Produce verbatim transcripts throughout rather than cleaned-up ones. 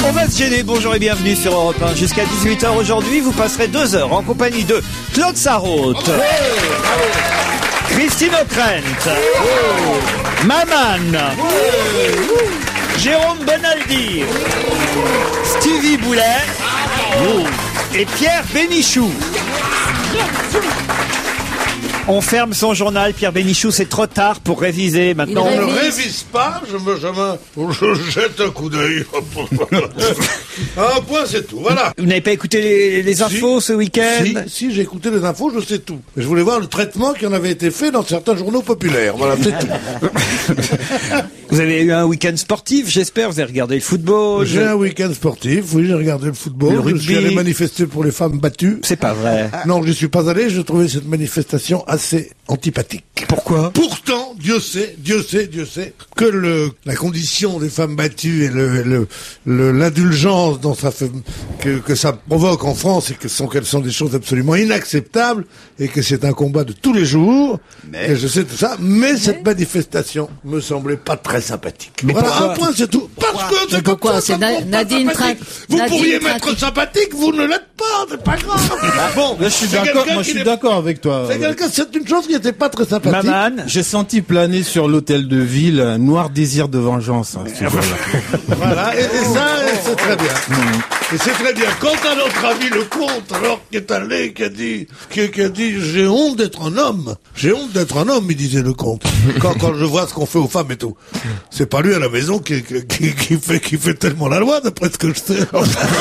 On va se gêner, bonjour et bienvenue sur Europe un. Jusqu'à dix-huit heures aujourd'hui, vous passerez deux heures en compagnie de Claude Sarraute, Christine O'Krent, Maman, Jérôme Bonaldi, Stevie Boulet et Pierre Bénichou. On ferme son journal, Pierre Bénichou, c'est trop tard pour réviser. Maintenant, on ne révise pas, je me, je me, je jette un coup d'œil. Un point, c'est tout, voilà. Vous n'avez pas écouté les, les infos si, ce week-end? Si, si, j'ai écouté les infos, je sais tout. Je voulais voir le traitement qui en avait été fait dans certains journaux populaires, voilà, c'est tout. Vous avez eu un week-end sportif, j'espère, vous avez regardé le football. J'ai un week-end sportif, oui, j'ai regardé le football. Le rugby. Je suis allé manifester pour les femmes battues. C'est pas vrai. Non, je suis pas allé, je trouvais cette manifestation assez antipathique. Pourquoi? Pourtant, Dieu sait, Dieu sait, Dieu sait, que le, la condition des femmes battues et le, le, le l'indulgence dont ça fait, que, que ça provoque en France et que sont, qu'elles sont des choses absolument inacceptables et que c'est un combat de tous les jours. Mais... Et je sais tout ça, mais, mais cette manifestation me semblait pas très sympathique. Mais voilà, pourquoi? Un point, c'est tout. Parce pourquoi? que c'est comme ça, ça Na- Nadine Tra- Vous Nadine pourriez Tra- m'être sympathique, vous ne l'êtes pas, c'est pas grave. Bon, là, je suis d'accord, moi, je suis d'accord avec toi. C'est quelqu'un, c'est une chose qui n'était pas très sympathique. Maman, j'ai senti planer sur l'hôtel de ville un noir désir de vengeance. Hein, voilà, et, et ça, c'est très bien. Mmh. Et c'est très bien. Quant à notre ami le comte, alors, qui est allé, qui a dit, qui, qui a dit, j'ai honte d'être un homme. J'ai honte d'être un homme, il disait le comte. Quand, quand je vois ce qu'on fait aux femmes et tout. C'est pas lui à la maison qui, qui, qui fait, qui fait tellement la loi, d'après ce que je sais.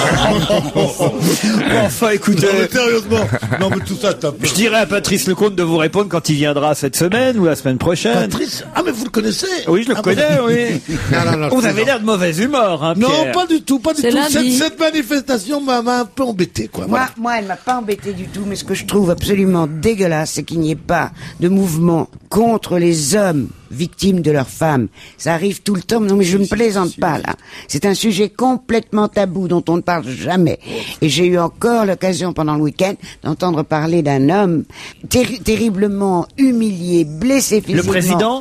Enfin, écoutez. Non, mais sérieusement. Non, mais tout ça, t'as peur. Je dirais à Patrice Lecomte de vous répondre quand il viendra cette semaine ou la semaine prochaine. Patrice? Ah, mais vous le connaissez? Oui, je le ah, connais, bah... oui. Non, non, non, vous avez l'air de mauvaise humeur, hein, Pierre. Non, pas du tout, pas du C'est tout. lundi. Cette, cette manifestation m'a, m'a un peu embêté, quoi. Moi, Voilà. moi, elle m'a pas embêté du tout, mais ce que je trouve absolument dégueulasse, c'est qu'il n'y ait pas de mouvement contre les hommes victimes de leurs femmes. Ça arrive tout le temps. Non, mais je ne plaisante pas, là. C'est un sujet complètement tabou dont on ne parle jamais. Et j'ai eu encore l'occasion pendant le week-end d'entendre parler d'un homme terri- terriblement humilié, blessé physiquement. Le président?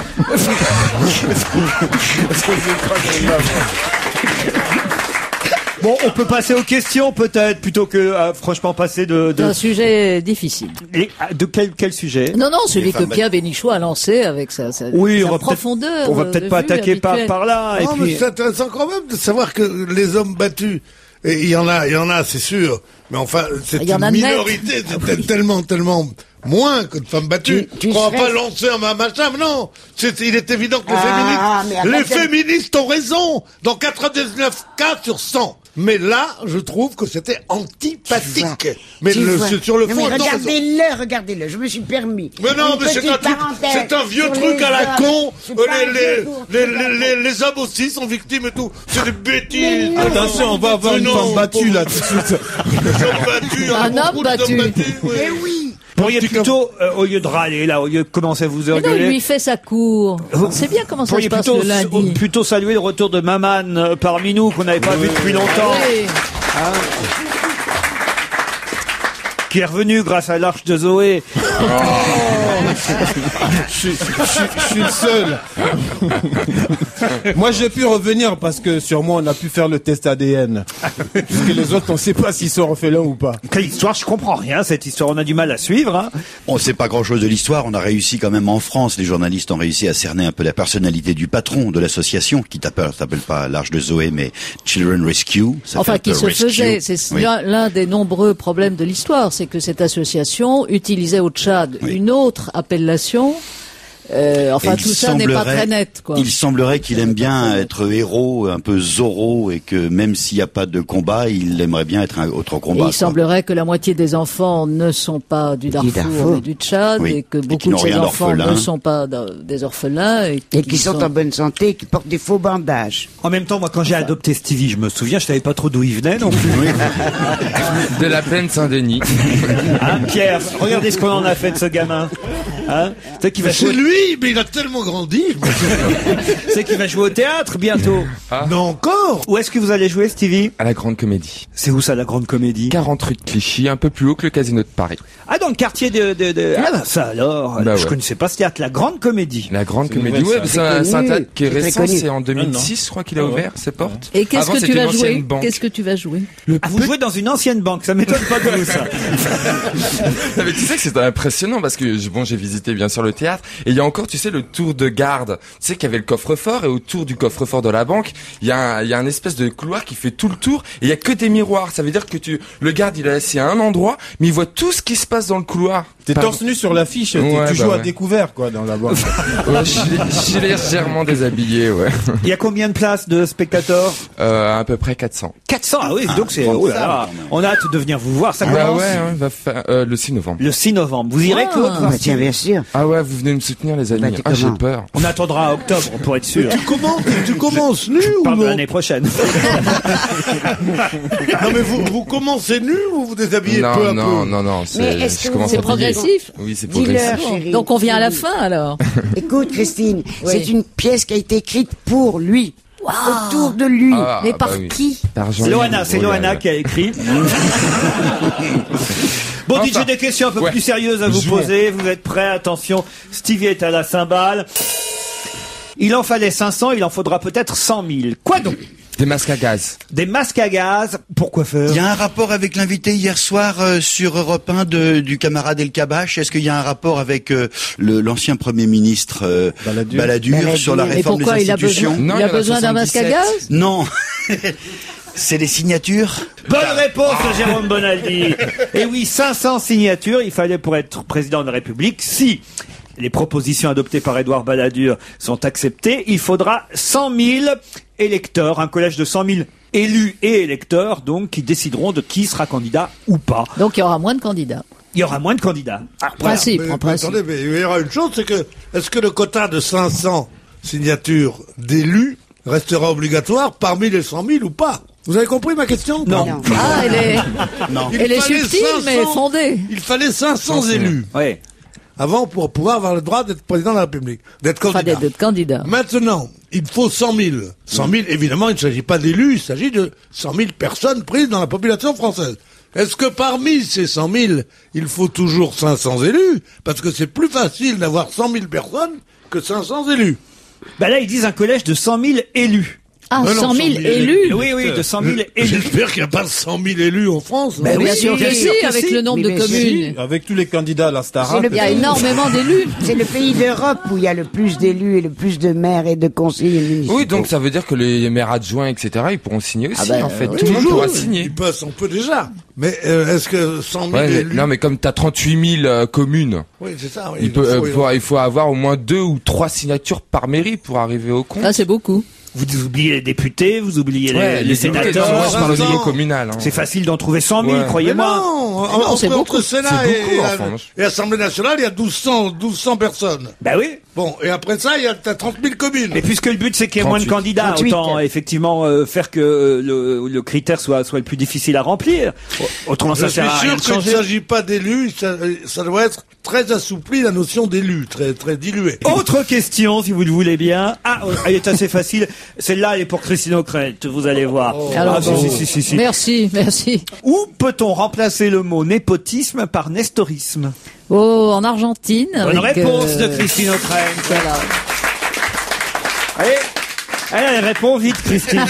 Bon, on peut passer aux questions peut-être plutôt que euh, franchement passer de. de... C'est un sujet difficile. Et de quel quel sujet? Non, non, celui que Pierre Bénichou a lancé avec sa, sa, oui, sa on va profondeur. On va peut-être pas attaquer par, par là. Non, et mais puis... c'est intéressant quand même de savoir que les hommes battus, et il y en a, il y en a, c'est sûr, mais enfin, c'est Il y en une a minorité, c'est tel- tellement, tellement moins que de femmes battues. Tu- tu on va serais- pas lancer un machin, mais non. C'est, il est évident que les Ah, mais féministes, arrête les de- féministes ont raison. Dans quatre-vingt-dix-neuf cas sur cent. Mais là, je trouve que c'était antipathique. Mais Tu le, vois. c'est sur le Non, fond, mais ils ont raison. regardez-le, regardez-le, je me suis permis. Mais non, Une mais c'est petite un, truc- parenthèse c'est un vieux sur truc les à la hommes. con. C'est Euh, pas un Les, les, jeu pour- les, les, les, les hommes aussi sont victimes et tout. C'est des bêtises. non. Attention, on va avoir Mais une non, femme battue là tout de suite. Les hommes battus, Un beaucoup homme d'hommes battu. battus, oui. Mais oui. Vous pourriez plutôt, euh, au lieu de râler là, au lieu de commencer à vous Mais non, il engueuler, lui fait sa cour. On sait bien comment ça se pourriez passe plutôt, le lundi. plutôt saluer le retour de Maman euh, parmi nous qu'on n'avait pas vu depuis longtemps. Oui. Qui est revenu grâce à l'Arche de Zoé. je, suis- je suis- je suis le seul. Moi, j'ai pu revenir parce que sur moi, on a pu faire le test A D N. Parce que les autres, on ne sait pas s'ils sont refait l'un ou pas. Quelle histoire, je comprends rien, cette histoire, on a du mal à suivre. Hein. On ne sait pas grand-chose de l'histoire. On a réussi quand même en France. Les journalistes ont réussi à cerner un peu la personnalité du patron de l'association, qui t'appelle, s'appelle pas l'Arche de Zoé, mais Children Rescue. Ça Enfin, fait qui The se Rescue. faisait. C'est Oui. l'un, l'un des nombreux problèmes de l'histoire, c'est que cette association utilisait au Tchad Oui. une autre appellation. Euh, enfin, Et il tout ça n'est pas semblerait- très net, quoi. Il semblerait qu'il aime bien être héros, un peu Zorro, et que même s'il n'y a pas de combat, il aimerait bien être un autre Et combat. il quoi. semblerait que la moitié des enfants ne sont pas du Darfour, Darfour. mais du Tchad, Oui. et que Et beaucoup qui de n'ont ces rien enfants d'orphelins. ne sont pas da- des orphelins. Et, Et qui sont en bonne santé, et qui portent des faux bandages. En même temps, moi, quand j'ai adopté Stevie, je me souviens, je savais pas trop d'où il venait non plus. De la plaine Saint-Denis. Hein, Pierre, regardez ce qu'on en a fait de ce gamin. Hein c'est qui va C'est jouer... lui, mais il a tellement grandi. c'est qui va jouer au théâtre bientôt. Ah. Non encore. Où est-ce que vous allez jouer, Stevie? À la Grande Comédie. C'est où ça, la Grande Comédie? quarante rue de Clichy, un peu plus haut que le Casino de Paris. Ah, dans le quartier de... de, de... Ah bah ça alors, Bah je ouais. connaissais pas ce théâtre, la Grande Comédie. La Grande C'est Comédie, nouvelle, ouais, ça. c'est un, c'est un connu. théâtre qui est C'est très récent, connu. c'est en deux mille six, Ah, non. je crois qu'il a Ah ouais. ouvert ses portes. Et qu'est-ce Avant, que tu c'était vas une ancienne jouer banque. Qu'est-ce que tu vas jouer Ah, vous jouez dans une ancienne banque, ça m'étonne pas de vous, ça. Non, mais tu sais que c'est impressionnant parce que j- bon, j'ai visité bien sûr le théâtre et il y a encore, tu sais, le tour de garde. Tu sais qu'il y avait le coffre-fort et autour du coffre-fort de la banque, il y a un, il y a un espèce de couloir qui fait tout le tour et il y a que des miroirs. Ça veut dire que tu, le garde, il est assis à un endroit, mais il voit tout ce qui se passe dans le couloir. T'es Par- torse nu sur l'affiche, t'es- Ouais, tu bah joues à ouais. découvert, quoi, dans la banque. Ouais, je suis- je suis légèrement déshabillé, ouais. Il y a combien de places de spectateurs? Euh, à peu près quatre cents. quatre cents, ah oui, donc c'est... grande Oh là salle, là, quand même. on a hâte de venir vous voir, ça Bah commence ouais, ouais, va faire, euh, le six novembre. le six novembre. Vous irez, Ah. Claude? Bah, tiens, bien sûr. Ah ouais, vous venez me soutenir les amis. Bah, tu ah, j'ai comment peur. On attendra à octobre pour être sûr. Tu commences, tu commences nu ou Parle de non? l'année prochaine. Non mais vous, vous commencez nu ou vous déshabillez Non, peu à non, peu? non, non, Mais c'est, est-ce je que commence vous- à C'est briller. progressif. Oui, c'est Dis-leur, progressif. chérie. Donc on vient à la Dis-lui. fin alors. Écoute, Christine, Oui. c'est une pièce qui a été écrite pour lui. Autour de lui. Ah, Mais bah par oui. qui Par Jean- C'est Loana, c'est Oh là Loana là. qui a écrit. Bon, Enfin, dites, j'ai des questions un peu ouais. plus sérieuses à vous Jouons. poser. Vous êtes prêts? Attention, Stevie est à la cymbale. Il en fallait cinq cents, il en faudra peut-être cent mille. Quoi donc? Des masques à gaz. Des masques à gaz. Pourquoi faire? Il y a un rapport avec l'invité hier soir euh, sur Europe un de, du camarade El Kabash. Est-ce qu'il y a un rapport avec euh, le- l'ancien Premier ministre euh, Balladur. Balladur, Balladur. sur la Et réforme pourquoi des il a institutions? besoin, Non, il il y a en a besoin d'un masque à soixante-dix-sept. gaz Non. C'est les signatures. Bonne réponse de Jérôme Bonaldi. Et oui, cinq cents signatures, il fallait pour être président de la République. Si les propositions adoptées par Édouard Balladur sont acceptées, il faudra cent mille électeurs, un collège de cent mille élus et électeurs, donc, qui décideront de qui sera candidat ou pas. Donc il y aura moins de candidats. Il y aura moins de candidats. Ah, voilà. Principe, Mais- en mais principe. attendez, mais il y aura une chose, c'est que, est-ce que le quota de cinq cents signatures d'élus restera obligatoire parmi les cent mille ou pas? Vous avez compris ma question? Non. Non. Ah, elle est, Il elle est fallait subtile mais cinq cents fondée. Il fallait cinq cents élus Ouais. avant pour pouvoir avoir le droit d'être président de la République, d'être Enfin, candidat. d'être d'être candidat. Maintenant, il faut cent mille. cent mille, évidemment, il ne s'agit pas d'élus, il s'agit de cent mille personnes prises dans la population française. Est-ce que parmi ces cent mille, il faut toujours cinq cents élus? Parce que c'est plus facile d'avoir cent mille personnes que cinq cents élus. Ben là, ils disent un collège de cent mille élus. Ah, Mais non, cent mille cent mille élus. Oui, oui, de cent mille élus. J'espère qu'il n'y a pas cent mille élus en France. Ben hein. bien oui, sûr bien que sûr si, que avec si. le nombre Mais de bien sûr. communes. Avec tous les candidats à la Starac. C'est le Il y a pays- énormément d'élus. C'est le pays d'Europe où il y a le plus d'élus et le plus de maires et de conseillers municipaux. Oui, donc ça veut dire que les maires adjoints, et cetera, ils pourront signer aussi, Ah ben, en fait. oui. Tout le monde Toujours, pourra ils- signer. Ils peuvent, on peut déjà. Mais euh, est-ce que cent mille Ouais, mais- élus... non, mais comme t'as trente-huit mille euh, communes, Oui, c'est ça. Oui, il, peut, faut- euh, faut- il faut avoir au moins deux ou trois signatures par mairie pour arriver au compte. Ah, c'est beaucoup. Vous oubliez les députés, vous oubliez Ouais, les, les députés, non, sénateurs. moi, je parle au Attends. niveau communal. Hein. C'est facile d'en trouver cent mille, Ouais. Mais croyez-moi. non, non, en- c'est entre, beaucoup. entre Sénat C'est et, beaucoup, et, enfin, la- moi, je- et Assemblée nationale, il y a douze cents, douze cents personnes. Ben oui. Bon, et après ça, il y a t'as trente mille communes. Et puisque le but c'est qu'il y ait moins de trente-huit. candidats, trente-huit. autant effectivement euh, faire que euh, le, le critère soit soit le plus difficile à remplir. Autrement, Je ça suis sert à rien sûr de qu'il ne changer. s'agit pas d'élus, ça, ça doit être très assoupli, la notion d'élu, très, très diluée. Autre question, si vous le voulez bien. Ah, oh, elle est assez facile. Celle-là, elle est pour Christine O'Krent, vous allez voir. Alors, ah, si, bon. si, si, si, si. Merci, merci. Où peut-on remplacer le mot népotisme par nestorisme? Oh, en Argentine. Bonne avec, réponse euh, de Christine O'Krent. Voilà. Allez, allez, elle répond vite, Christine.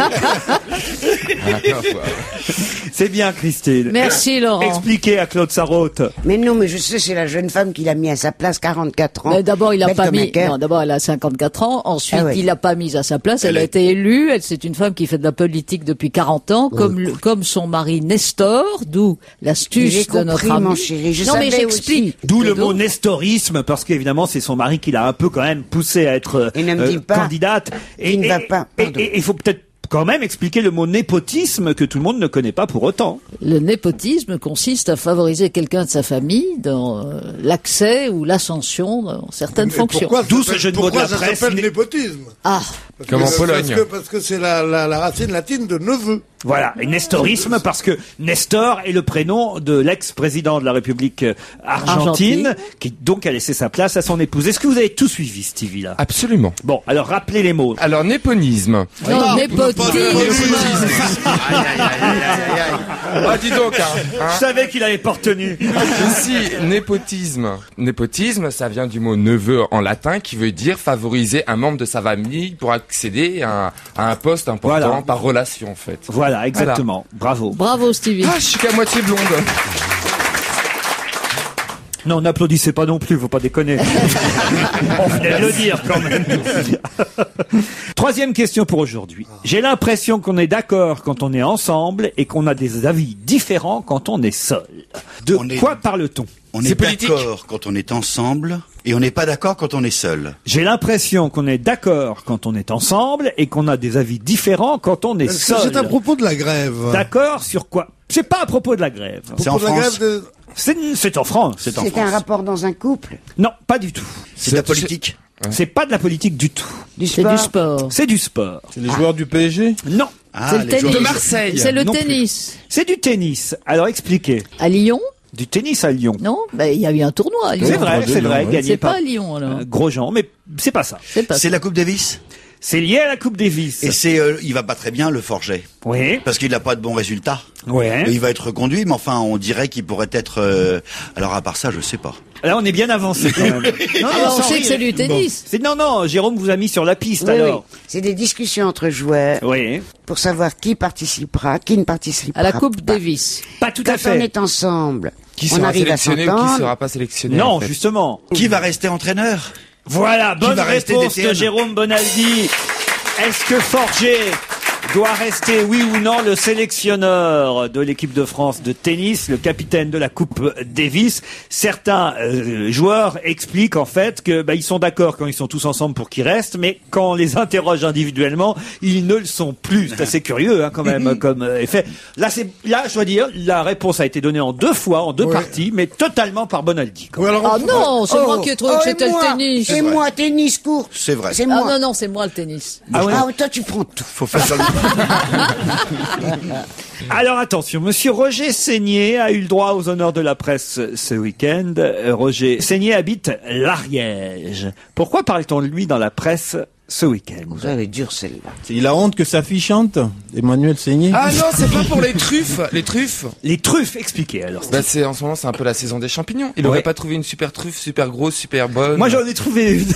C'est bien, Christine. Merci, Laurent. Expliquez à Claude Sarraute. Mais non, mais je sais, c'est la jeune femme qui l'a mis à sa place, quarante-quatre ans. Mais d'abord, il a Belle pas comme un mis. cœur. Non, d'abord, elle a cinquante-quatre ans. Ensuite, Ah ouais. il l'a pas mise à sa place. Elle, Elle a est- été élue. Elle, c'est une femme qui fait de la politique depuis quarante ans, comme le- comme son mari Nestor, d'où l'astuce J'ai de notre compris, ami. mon chéri, je non, mais savais j'explique. aussi. D'où le Et donc- mot nestorisme, parce qu'évidemment, c'est son mari qui l'a un peu quand même poussé à être Et ne me euh, dis pas candidate. qu'il ne va pas, Et pardon. il faut peut-être quand même expliquer le mot népotisme que tout le monde ne connaît pas pour autant. Le népotisme consiste à favoriser quelqu'un de sa famille dans euh, l'accès ou l'ascension dans certaines Mais fonctions. pourquoi ça D'où ce s'appelle- jeu de mots de pourquoi la ça presse, s'appelle né- népotisme? Ah, Parce Comme que- en Pologne. Parce que, parce que c'est la, la, la racine latine de neveu. Voilà, et nestorisme parce que Nestor est le prénom de l'ex-président de la République euh, argentine, Argentine. qui donc a laissé sa place à son épouse. Est-ce que vous avez tout suivi, Stevie, là? Absolument. Bon, alors rappelez les mots. Alors, néponisme. Non, népotisme. Ah, dis donc, hein. hein. Je savais qu'il avait pas retenu. Ici, népotisme. Népotisme, ça vient du mot neveu en latin qui veut dire favoriser un membre de sa famille pour accéder à un, à un poste important Voilà. par relation, en fait. Voilà, exactement. Bravo. Bravo Stevie. Ah, je suis qu'à moitié blonde. Non, n'applaudissez pas non plus, faut pas déconner. On venait de le dire quand même. Troisième question pour aujourd'hui. J'ai l'impression qu'on est d'accord quand on est ensemble et qu'on a des avis différents quand on est seul. De On est- quoi parle-t-on? On C'est est politique. d'accord quand on est ensemble et on n'est pas d'accord quand on est seul. J'ai l'impression qu'on est d'accord quand on est ensemble et qu'on a des avis différents quand on est Est-ce que seul. c'est à propos de la grève? D'accord sur quoi? C'est pas à propos de la grève. À C'est propos en de la France. grève de... C'est c'est en France. C'est en C'est un France. rapport dans un couple, Non, pas du tout. C'est de la politique. C'est pas de la politique du tout. du C'est sport. du sport. C'est du sport. C'est les joueurs du P S G? Non. Ah, C'est le les tennis. joueurs De Marseille. C'est le Non plus. tennis. C'est du tennis. Alors expliquez. À Lyon? Du tennis à Lyon. Non? Ben, il y a eu un tournoi à Lyon. C'est vrai, de c'est Lyon, vrai, ouais. gagné C'est par pas à Lyon, alors. euh, Grosjean, mais c'est pas ça. C'est pas C'est la Coupe Davis. C'est lié à la Coupe Davis. Et c'est, euh, il va pas très bien le Forget Oui, parce qu'il n'a pas de bons résultats. oui. Et il va être reconduit, mais enfin, on dirait qu'il pourrait être. euh, Alors à part ça, je sais pas. Là, on est bien avancé quand même. Non, Ah, on sans sait que rire. c'est du tennis. C'est non, non. Jérôme vous a mis sur la piste Oui, oui. alors. C'est des discussions entre joueurs Oui. pour savoir qui participera, qui ne participera À la Coupe pas. Davis. Pas tout Quand à on fait. est ensemble, Qui on sera arrive à sélectionné ou qui s'entendre. sera pas sélectionné? Non, en fait. justement. Qui va rester entraîneur? Voilà, bonne va rester réponse D T N? de Jérôme Bonaldi. Est-ce que Forger doit rester, oui ou non, le sélectionneur de l'équipe de France de tennis, le capitaine de la Coupe Davis? Certains euh, joueurs expliquent en fait que bah, ils sont d'accord quand ils sont tous ensemble pour qu'ils restent, mais quand on les interroge individuellement, ils ne le sont plus. C'est assez curieux hein, quand même comme euh, effet. Là, c'est là, je dois dire, la réponse a été donnée en deux fois, en deux Ouais. parties, mais totalement par Bonaldi. Ou alors, Ah on- non, c'est Oh, moi qui ai trouvé oh, que et c'était moi, le tennis. Et moi, tennis court. C'est vrai. C'est Ah moi. non, non, c'est moi le tennis. Ah ouais. Ah, toi, tu prends tout. Faut faire ça. Alors attention, monsieur Roger Seigné a eu le droit aux honneurs de la presse ce week-end. Euh, Roger Seigné habite l'Ariège. Pourquoi parle-t-on de lui dans la presse ce week-end? Vous avez dur celle-là. Il a honte que sa fille chante, Emmanuel Seigné. Ah non, c'est pas pour les truffes. Les truffes. Les truffes, expliquez alors. Bah c'est en ce moment c'est un peu la saison des champignons. Il Ouais. aurait pas trouvé une super truffe, super grosse, super bonne. Moi j'en ai trouvé une.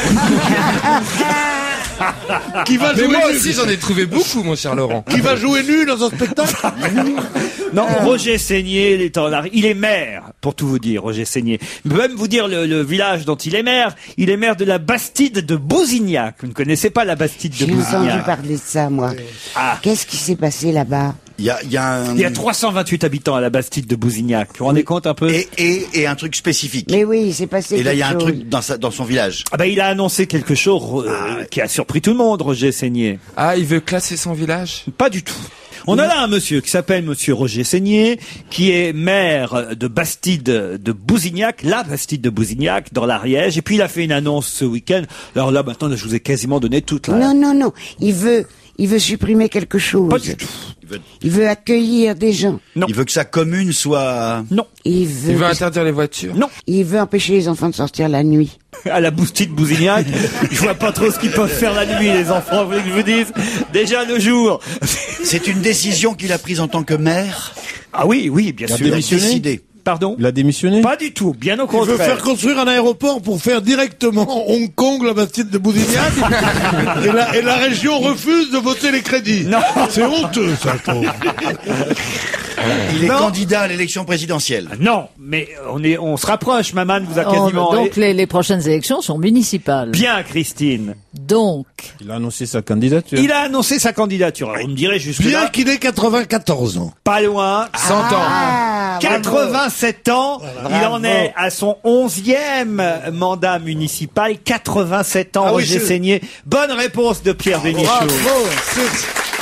qui va Mais jouer moi nu, aussi j'en ai trouvé beaucoup, mon cher Laurent. qui va jouer nu dans un spectacle? Non, Roger Seigné, il est en Ari- il est maire, pour tout vous dire, Roger Seigné. Je peux même vous dire le, le village dont il est maire. Il est maire de la Bastide de Bousignac. Vous ne connaissez pas la Bastide de J'ai entendu Bousignac? parler de ça, moi. Ah. Qu'est-ce qui s'est passé là-bas? Il y a, il y a un. Il y a trois cent vingt-huit habitants à la Bastide de Bousignac. Vous vous rendez compte un peu? Et, et, et un truc spécifique. Mais oui, il s'est passé Et là, il y a un quelque truc chose. dans, sa, dans son village. Ah ben, il a annoncé quelque chose euh, qui a surpris tout le monde, Roger Seigné. Ah, il veut classer son village. Pas du tout. On a là un monsieur qui s'appelle monsieur Roger Seigné, qui est maire de Bastide de Bousignac, la Bastide de Bousignac, dans l'Ariège. Et puis il a fait une annonce ce week-end. Alors là, maintenant, je vous ai quasiment donné toute la... Non, non, non. Il veut, il veut supprimer quelque chose. Pas du tout. Il veut, Il veut accueillir des gens. Non. il veut que sa commune soit. Non, Il veut, Il veut interdire les voitures. non. il veut empêcher les enfants de sortir la nuit. À la Bastide de Bousignac, je vois pas trop ce qu'ils peuvent faire la nuit, les enfants, vous voulez que je vous dise? Déjà le jour. C'est une décision qu'il a prise en tant que maire. Ah oui, oui, bien Il a sûr. Il a démissionné décidé. Pardon? Il a démissionné. Pas du tout, bien au Il veut contraire. faire construire un aéroport pour faire directement Hong Kong, la Bastide de Bousignac. et, la, et la région refuse de voter les crédits. Non. C'est honteux, ça, je trouve. Il est Non. candidat à l'élection présidentielle. Non, mais on est, on se rapproche. Maman vous a Oh, quasiment... donc les, les prochaines élections sont municipales. Bien, Christine. Donc, Il a annoncé sa candidature. Il a annoncé sa candidature. Alors, vous me direz juste Bien là, qu'il ait quatre-vingt-quatorze ans. pas loin, cent ans. Ah, quatre-vingt-sept ans. Il en Bravo. est à son onzième mandat municipal. quatre-vingt-sept ans, Ah oui, Roger c'est- Seigné. Bonne réponse de Pierre Bénichou. Bravo. C'est-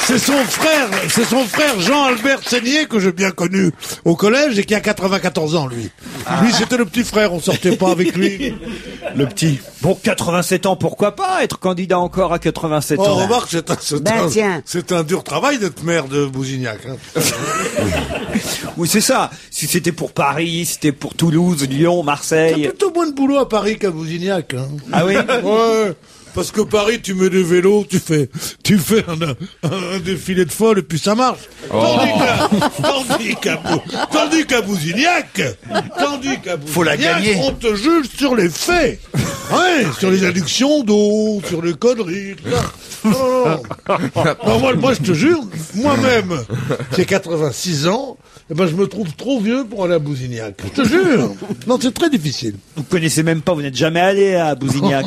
C'est son frère, c'est son frère Jean-Albert Seigné que j'ai bien connu au collège et qui a quatre-vingt-quatorze ans, lui. Lui, c'était le petit frère, on sortait pas avec lui. Le petit. Bon, quatre-vingt-sept ans, pourquoi pas être candidat encore à quatre-vingt-sept Oh, ans? remarque, c'est un, c'est Ben, un- tiens. c'est un dur travail d'être maire de Bousignac. Hein. Oui, c'est ça. Si c'était pour Paris, c'était pour Toulouse, Lyon, T'as Marseille. plutôt moins de boulot à Paris qu'à Bousignac. Hein. Ah oui? Ouais. Parce que Paris, tu mets des vélos, tu fais, tu fais un, un, un défilé de folle et puis ça marche. Tandis qu'à, tandis qu'à, Bou- tandis qu'à Bousignac, tandis qu'à Faut la Bousignac, gagner. on te juge sur les faits. Ouais, sur les adductions d'eau, sur les conneries, tout ça. Non, non, non. Non, moi, moi, je te jure, moi-même, j'ai quatre-vingt-six ans, et ben, je me trouve trop vieux pour aller à Bousignac. Je te jure. Non, c'est très difficile. Vous connaissez même pas, vous n'êtes jamais allé à Bousignac.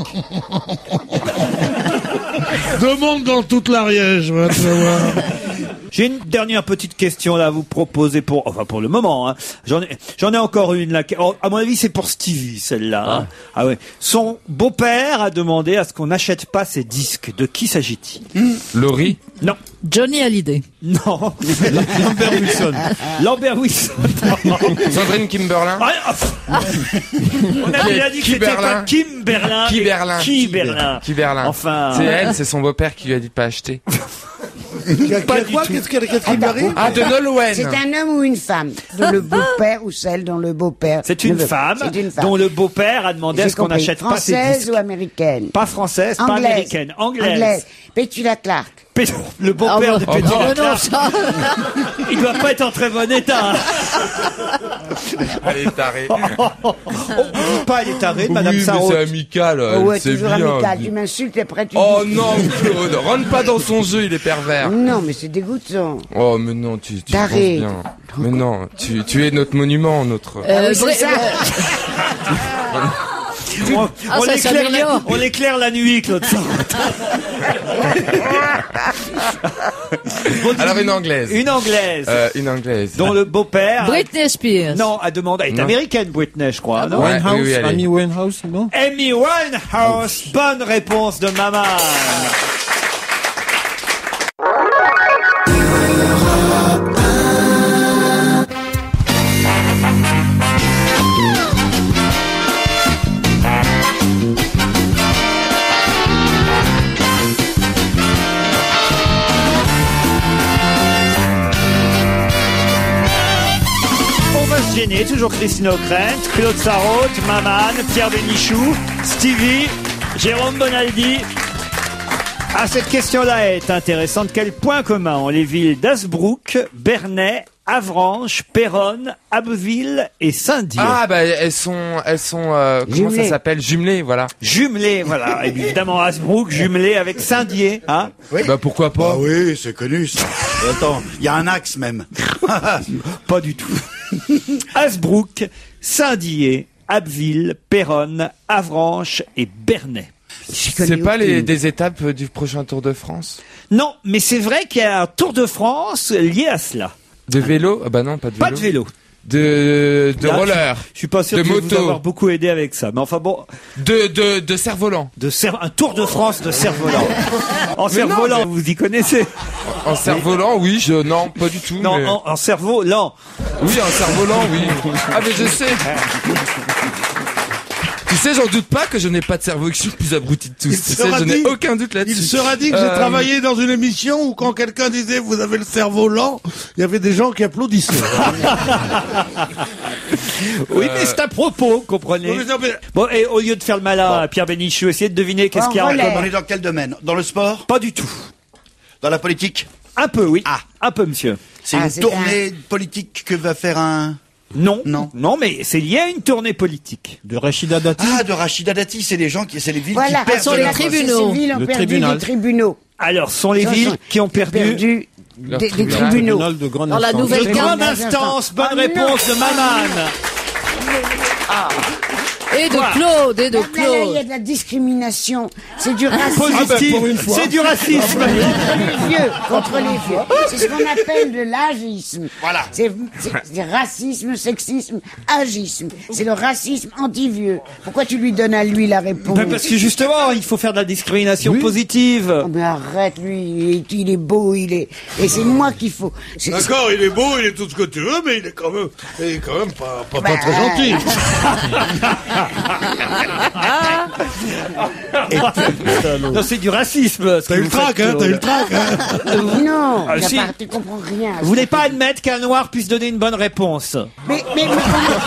Demande dans toute l'Ariège, va, tu vas voir. J'ai une dernière petite question là à vous proposer pour, enfin pour le moment. Hein. J'en ai, j'en ai encore une là. Oh, à mon avis, c'est pour Stevie celle-là. Hein. Ah ouais. Son beau-père a demandé à ce qu'on n'achète pas ses disques. De qui s'agit-il? Laurie. Non, Johnny Hallyday. non. Lambert Wilson. Lambert Wilson. Sandrine Kimberlin. Ah, ah, on a déjà dit que Qui c'était Berlin pas Kim Berlin. Qui mais Berlin Qui Berlin. Qui Berlin. Enfin. C'est elle, c'est son beau-père qui lui a dit de pas acheter. Pas du Quoi, tout. qu'est-ce qu'elle, qu'est-ce qui m'arrive? Ah, de Nolwenn. C'est un homme ou une femme dont le beau-père ou celle dont le beau-père. C'est ne une veut- femme, C'est une femme. dont le beau-père a demandé à J'ai ce qu'on compris. n'achète pas ses Française disques. ou américaine? Pas française, pas Anglaise. américaine, anglaise. Petula Clark. Pé- Le beau-père Ah, de bah, Petula oh, non, Clark, ça. il doit pas être en très bon état. hein. Elle est tarée. Oh, pas elle est tarée, Madame Oui, mais Sarraute. c'est amical. Oh, ouais, c'est toujours bien. amical. Tu m'insultes et après tu Oh dis- non, Claude, rentre pas dans son jeu, il est pervers. Non, mais c'est dégoûtant. Oh, mais non, tu, tu Taré. penses bien. Mais non, tu, tu es notre monument, notre... Euh, oui, c'est Bri- ça. On, Ah, on ça éclaire la, s'améliore. on éclaire la nuit, Claude Sarraute. Bon, dis- Alors une anglaise. Une anglaise. Euh, une anglaise. Dont le beau-père. Britney Spears. Non, a demandé. Elle est Non. américaine, Britney, je crois. non Ouais, Winehouse, oui, oui, allez. Amy Winehouse, non? Amy Winehouse. Bonne réponse de Maman. On va se gêner, toujours Christine O'Krent, Claude Sarraute, Maman, Pierre Bénichou, Stevie, Jérôme Bonaldi. Ah, cette question-là est intéressante. Quel point commun ont les villes d'Asbrook, Bernay, Avranches, Péronne, Abbeville et Saint-Dié? Ah, bah, elles sont, elles sont, euh, comment Jumelées. ça s'appelle? Jumelées, voilà. Jumelé, voilà. Évidemment, Asbrook, jumelé avec Saint-Dié, hein. Bah, pourquoi pas? Ah oui, c'est connu ça. Attends, il y a un axe même. Pas du tout. Asbrook, Saint-Dié, Abbeville, Péronne, Avranches et Bernay. C'est pas les, des étapes euh, du prochain Tour de France? Non, mais c'est vrai qu'il y a un Tour de France lié à cela. De vélo? Ah bah non, pas de vélo. Pas de vélo. De, de Là, roller. Je suis pas sûr De que je vais moto. vous avoir beaucoup aidé avec ça. Mais enfin bon, De, de, de cerf-volant. de cer- un Tour de France de cerf-volant. En non, cerf-volant, mais- vous y connaissez? En cerf-volant, oui, je, non, pas du tout. Non, mais- en, en cerveau-lent. Oui, un cerf-volant, oui. Ah, mais je sais. Tu sais, j'en doute pas que je n'ai pas de cerveau et que je suis le plus abruti de tous. Il Tu sais, sera je n'ai dit- aucun doute Il là-dessus. sera dit que j'ai Euh, travaillé dans une émission où quand quelqu'un disait vous avez le cerveau lent, il y avait des gens qui applaudissaient. Oui, mais c'est à propos, comprenez. Non, mais non, mais- Bon, et au lieu de faire le malin, Pierre Bénichou, essayez de deviner qu'est-ce En qu'il y a. relais. On est dans quel domaine? Dans le sport? Pas du tout. Dans la politique? Un peu, oui. Ah. Un peu, monsieur. C'est Ah, une c'est tournée politique que va faire un... Non. Non. Non, mais c'est lié à une tournée politique. De Rachida Dati. Ah, de Rachida Dati, c'est les gens qui, c'est les villes Voilà, qui perdent sont de les leur- tribunaux. Ces villes ont Le perdu tribunal. des tribunaux. Alors, ce sont les Ce villes sont- qui ont perdu... perdu Leur des, des tribunal. tribunaux. Tribunal de grande Dans la instance. nouvelle De carte. grande instance, bonne Ah, non. réponse de Maman. Et de Quoi Claude, et de Là, là, là, il y a Claude. de la discrimination. C'est du racisme. Positif, pour une fois. c'est du racisme. Contre les vieux, contre les vieux. C'est ce qu'on appelle de l'agisme. Voilà. C'est, c'est, c'est racisme, sexisme, agisme. C'est le racisme anti-vieux. Pourquoi tu lui donnes à lui la réponse? Ben, parce que justement, il faut faire de la discrimination positive. Oh, mais arrête, lui, il est, il est beau, il est... Et c'est moi qu'il faut... c'est- D'accord, il est beau, il est tout ce que tu veux, mais il est quand même, il est quand même pas, pas, pas Bah, très gentil. Non, c'est du racisme. ce T'as que eu le vous faites, trac, hein, Claude. t'as eu le trac, hein. Non, Ah, t'as si. pas- tu comprends rien. Vous voulez pas admettre qu'un noir puisse donner une bonne réponse? Mais, mais, mais,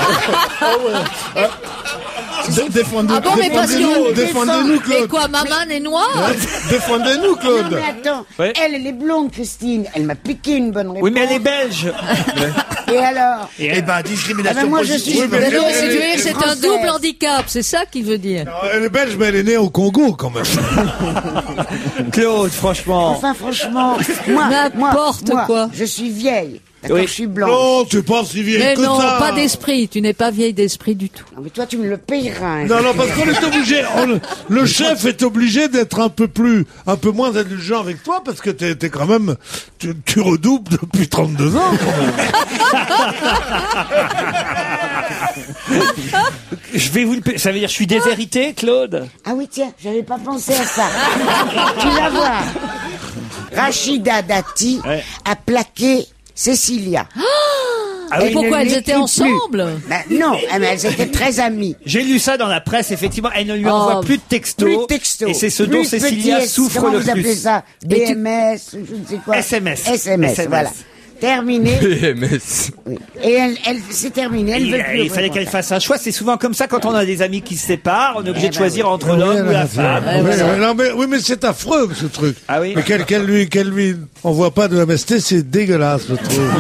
Dé- Défendez, Ah bon, mais parce défendez-nous, que- défendez-nous, Et Claude. quoi, maman est noire? Défendez-nous, non, Claude. mais attends, Ouais. elle, elle est blonde, Christine. Elle m'a piqué une bonne réponse. Oui, mais elle est belge. Et alors? Eh ben, Ah discrimination ben, moi, je positive. suis- Oui, mais Mais non, elle- c'est elle- du- elle- c'est un française. double handicap, c'est ça qu'il veut dire. Elle est belge, mais elle est née au Congo, quand même. Claude, franchement. Enfin, franchement, moi, N'importe moi, moi, quoi. je suis vieille. D'accord, Oui. je suis blanche. Non, tu es pas si vieille Mais que non, ça. pas d'esprit, tu n'es pas vieille d'esprit du tout. Non, mais toi, tu me le payeras. hein. Non, non, parce qu'on est obligé, on- le chef est obligé d'être un peu plus, un peu moins indulgent avec toi, parce que t'es, t'es quand même, tu, tu redoubles depuis trente-deux ans, quand même. Je vais vous le pa- Ça veut dire que je suis déshérité, Claude? Ah oui, tiens, j'avais pas pensé à ça. Tu vas voir. Rachida Dati Ouais. a plaqué Cécilia. Ah Et oui. pourquoi ne elles étaient l'écrit ensemble? plus. Ben, non, eh ben, elles étaient très amies. J'ai lu ça dans la presse, effectivement. Elle ne lui Oh. envoie plus de textos. Plus de textos. Et c'est ce dont Plus Cécilia petit, souffre comment le vous appelez plus. ça? B Et tu- M S, je ne sais quoi. S M S. S M S, S M S. voilà. Terminé. P M S. Oui. Et elle, elle, c'est terminé. Elle Il, veut plus il fallait ouvrir qu'elle mon fasse un choix. C'est souvent comme ça quand on a des amis qui se séparent. On est obligé Eh de ben choisir oui. entre l'homme ou la femme. Eh Oui, oui, non, mais, oui, mais c'est affreux, ce truc. Ah oui? Mais qu'elle, qu'elle lui, qu'elle lui envoie pas de M S T, c'est dégueulasse, je trouve.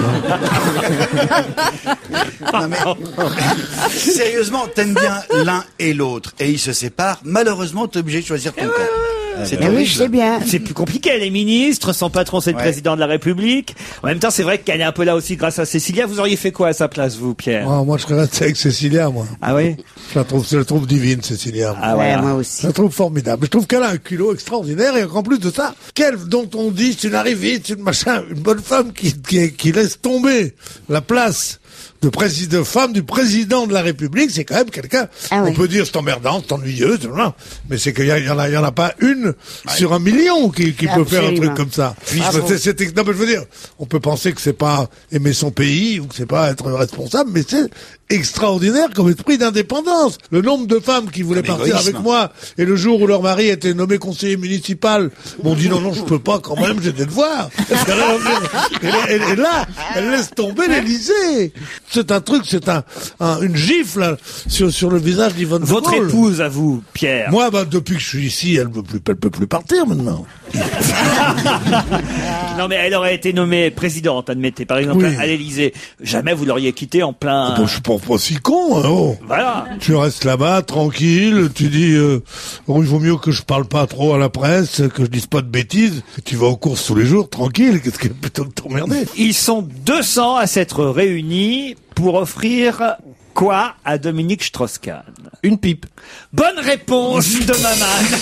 Non, mais- Sérieusement, t'aimes bien l'un et l'autre, et ils se séparent. Malheureusement, t'es obligé de choisir ton camp. C'est Eh oui, je sais bien. C'est plus compliqué. Elle est ministre, son patron c'est le Ouais. président de la République. En même temps, c'est vrai qu'elle est un peu là aussi grâce à Cécilia. Vous auriez fait quoi à sa place, vous, Pierre? Moi, moi, je serais resté avec Cécilia, moi. Ah oui? Je la trouve, je la trouve divine, Cécilia. moi. Ah Ouais, ouais. moi Je aussi. la trouve formidable. Je trouve qu'elle a un culot extraordinaire et qu'en plus de ça, qu'elle, dont on dit, c'est une arriviste, une machin, une bonne femme qui, qui, qui laisse tomber la place de président, femme du président de la République, c'est quand même quelqu'un, Ah on oui. peut dire c'est emmerdant, c'est ennuyeux, c'est voilà. Mais c'est qu'il y, a- il y en a, il y en a pas une sur un million qui, qui peut faire un Absolument. truc comme ça. Puis, C'est- c'est- c'est- non, mais je veux dire, on peut penser que c'est pas aimer son pays ou que c'est pas être responsable, mais c'est extraordinaire comme esprit d'indépendance. Le nombre de femmes qui voulaient Comme partir égoïsme. avec moi et le jour où leur mari était nommé conseiller municipal, m'ont dit non, non, je peux pas quand même, j'ai des devoirs. Et, et- et là, elle laisse tomber l'Élysée. C'est un truc, c'est un, un- une gifle sur, sur le visage d'Yvonne de Votre Gaulle. épouse, à vous, Pierre. Moi, bah, depuis que je suis ici, elle ne peut, elle peut plus partir maintenant. Non, mais elle aurait été nommée présidente, admettez, par exemple, Oui. à l'Élysée. Jamais vous l'auriez quittée en plein. Bon, je suis pas, pas si con, hein, oh. Voilà. Tu restes là-bas, tranquille, tu dis, euh, oh, il vaut mieux que je parle pas trop à la presse, que je dise pas de bêtises, et tu vas aux courses tous les jours, tranquille, qu'est-ce que plutôt que de t'emmerder. Ils sont deux cents à s'être réunis pour offrir quoi à Dominique Strauss-Kahn? Une pipe. Bonne réponse de Maman.